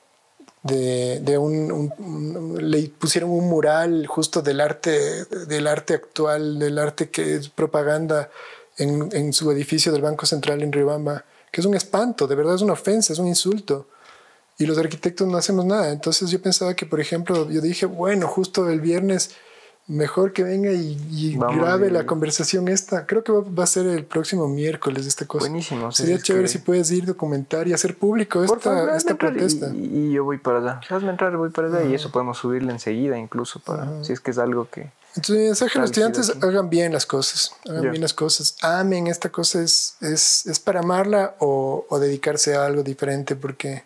De, de un, un, un, le pusieron un mural justo del arte, del arte actual, del arte que es propaganda en, en su edificio del Banco Central en Riobamba, que es un espanto, de verdad es una ofensa, es un insulto. Y los arquitectos no hacemos nada. Entonces yo pensaba que, por ejemplo, yo dije, bueno, justo el viernes, mejor que venga y, y grabe la conversación esta. Creo que va, va a ser el próximo miércoles esta cosa. Buenísimo. Sería sí, chévere que... si puedes ir, documentar y hacer público esta, favor, esta protesta. Y, y yo voy para allá. Hazme entrar, voy para allá. Uh-huh. Y eso podemos subirle enseguida incluso para uh-huh. si es que es algo que... Entonces mi mensaje a los estudiantes, hagan bien las cosas. Hagan yeah. bien las cosas. Amen, esta cosa es, es, es para amarla o, o dedicarse a algo diferente porque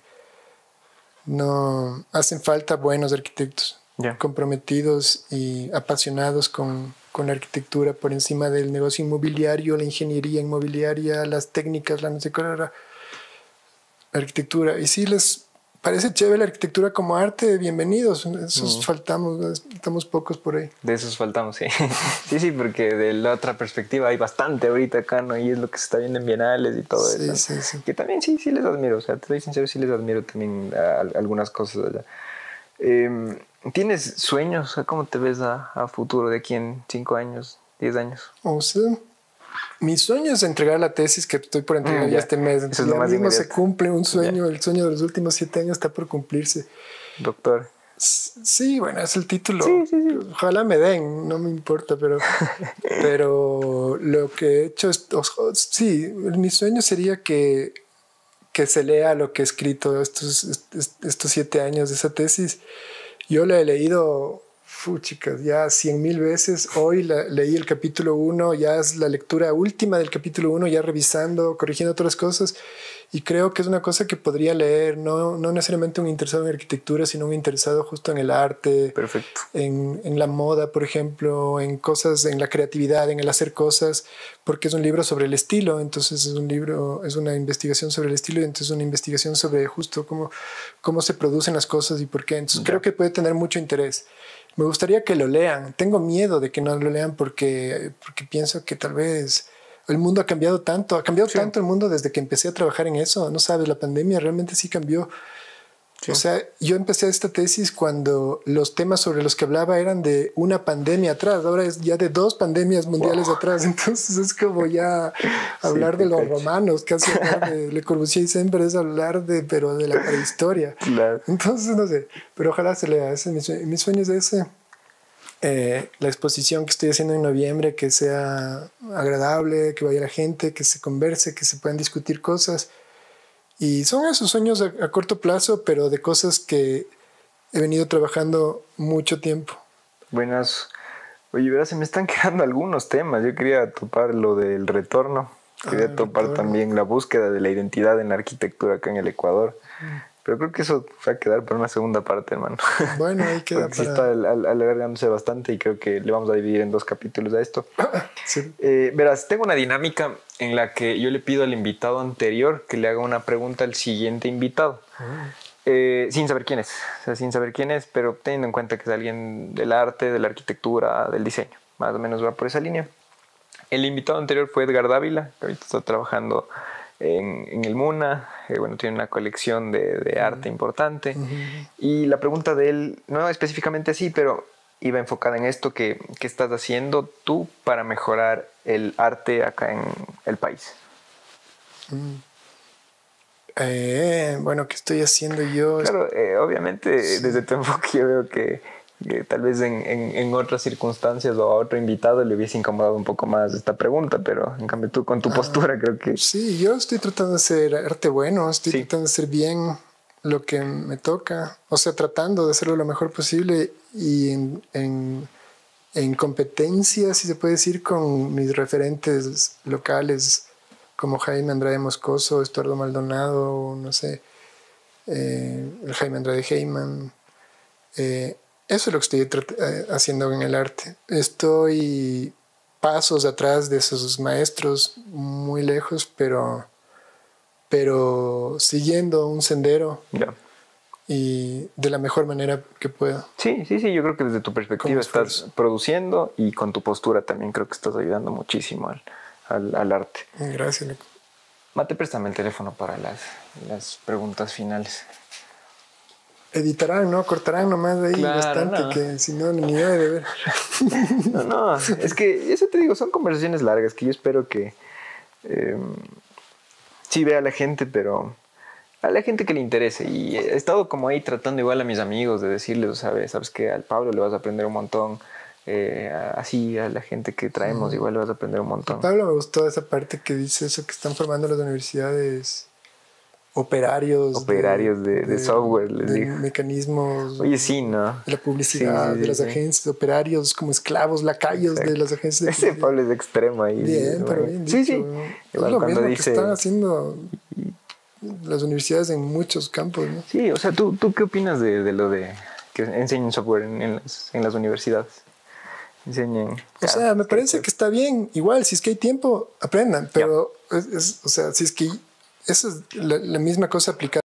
no hacen falta buenos arquitectos. Yeah. Comprometidos y apasionados con, con la arquitectura por encima del negocio inmobiliario, la ingeniería inmobiliaria, las técnicas, la no sé cuál era la arquitectura. Y si les parece chévere la arquitectura como arte, bienvenidos. Esos mm. faltamos, estamos pocos por ahí. De esos faltamos, sí. sí, sí, porque de la otra perspectiva hay bastante ahorita acá, ¿no? Y es lo que se está viendo en bienales y todo sí, eso. Sí, sí. Que también sí, sí les admiro. O sea, te soy sincero, sí les admiro también a, a algunas cosas allá. Eh, ¿Tienes sueños? ¿Cómo te ves a, a futuro de aquí en cinco años, diez años? O sea, mi sueño es entregar la tesis que estoy por entregar mm, ya este mes. Entonces, ya mismo se cumple un sueño, yeah. el sueño de los últimos siete años está por cumplirse. Doctor. Sí, bueno, es el título. Sí, sí, sí. Ojalá me den, no me importa, pero, pero lo que he hecho es, sí, mi sueño sería que, que se lea lo que he escrito estos, estos siete años de esa tesis. Yo la he leído, fu, chicas, ya cien mil veces. Hoy la, leí el capítulo uno, ya es la lectura última del capítulo uno, ya revisando, corrigiendo otras cosas. Y creo que es una cosa que podría leer, no, no necesariamente un interesado en arquitectura, sino un interesado justo en el arte. Perfecto. En, en la moda, por ejemplo, en cosas, en la creatividad, en el hacer cosas, porque es un libro sobre el estilo. Entonces es un libro, es una investigación sobre el estilo y entonces una investigación sobre justo cómo, cómo se producen las cosas y por qué. Entonces yeah. creo que puede tener mucho interés. Me gustaría que lo lean. Tengo miedo de que no lo lean porque, porque pienso que tal vez... El mundo ha cambiado tanto, ha cambiado sí. tanto el mundo desde que empecé a trabajar en eso. No sabes, la pandemia realmente sí cambió. Sí. O sea, yo empecé esta tesis cuando los temas sobre los que hablaba eran de una pandemia atrás. Ahora es ya de dos pandemias mundiales wow. atrás. Entonces es como ya hablar sí, de los cacho. romanos, casi hablar de Le Corbusier y Semper es hablar de, pero de la prehistoria. Claro. Entonces, no sé, pero ojalá se lea. Ese, mi, sueño, mi sueño es ese. Eh, la exposición que estoy haciendo en noviembre, que sea agradable, que vaya la gente, que se converse, que se puedan discutir cosas. Y son esos sueños a, a corto plazo, pero de cosas que he venido trabajando mucho tiempo. Buenas. Oye, verás, se me están quedando algunos temas. Yo quería topar lo del retorno. Quería ah, topar retorno. también la búsqueda de la identidad en la arquitectura acá en el Ecuador. Mm. Pero creo que eso va a quedar para una segunda parte, hermano. Bueno, ahí queda Porque para... sí está al- al- alargándose bastante y creo que le vamos a dividir en dos capítulos a esto. Sí. Eh, verás, tengo una dinámica en la que yo le pido al invitado anterior que le haga una pregunta al siguiente invitado. Eh, sin saber quién es, o sea, sin saber quién es, pero teniendo en cuenta que es alguien del arte, de la arquitectura, del diseño. Más o menos va por esa línea. El invitado anterior fue Edgar Dávila, que ahorita está trabajando en, en el MUNA. Eh, bueno, tiene una colección de, de arte importante. Uh-huh. Y la pregunta de él, no específicamente así, pero iba enfocada en esto que, que estás haciendo tú para mejorar el arte acá en el país. Mm. Eh, bueno, ¿qué estoy haciendo yo? Claro, eh, obviamente sí. Desde tu enfoque yo veo que, que tal vez en, en, en otras circunstancias o a otro invitado le hubiese incomodado un poco más esta pregunta, pero en cambio tú con tu ah, postura creo que... Sí, yo estoy tratando de hacer arte bueno, estoy sí. tratando de hacer bien lo que me toca, o sea, tratando de hacerlo lo mejor posible y en, en, en competencia, si se puede decir, con mis referentes locales como Jaime Andrade Moscoso, Estuardo Maldonado, no sé, eh, el Jaime Andrade Heyman. Eh, eso es lo que estoy eh, haciendo en el arte. Estoy pasos atrás de esos maestros, muy lejos, pero, pero siguiendo un sendero. Yeah. Y de la mejor manera que puedo. Sí, sí, sí, yo creo que desde tu perspectiva estás produciendo y con tu postura también creo que estás ayudando muchísimo al, al, al arte. Gracias, Nico. Mate, préstame el teléfono para las, las preguntas finales. Editarán, ¿no? Cortarán nomás ahí claro, bastante, no. Que si no, ni debe de ver. No, no, es que eso te digo, son conversaciones largas que yo espero que eh, sí vea a la gente, pero a la gente que le interese. Y he estado como ahí tratando igual a mis amigos de decirles, ¿sabes? Sabes que al Pablo le vas a aprender un montón. Eh, así a la gente que traemos mm. igual le vas a aprender un montón. A Pablo me gustó esa parte que dice eso, que están formando las universidades operarios operarios de, de, de, de software, les de digo. Mecanismos. Oye, sí, ¿no? De la publicidad, sí, sí, de las sí. agencias, operarios como esclavos, lacayos Exacto. De las agencias de ese Pablo es extremo ahí. Bien, pero bien sí, dicho. Sí, es lo mismo dice... que están haciendo las universidades en muchos campos, ¿no? Sí, o sea, ¿tú, tú qué opinas de, de lo de que enseñen software en, en, las, en las universidades? Enseñen. O sea, me parece que está bien. Igual, si es que hay tiempo, aprendan. Pero, yeah. es, es, o sea, si es que eso es la, la misma cosa aplicada.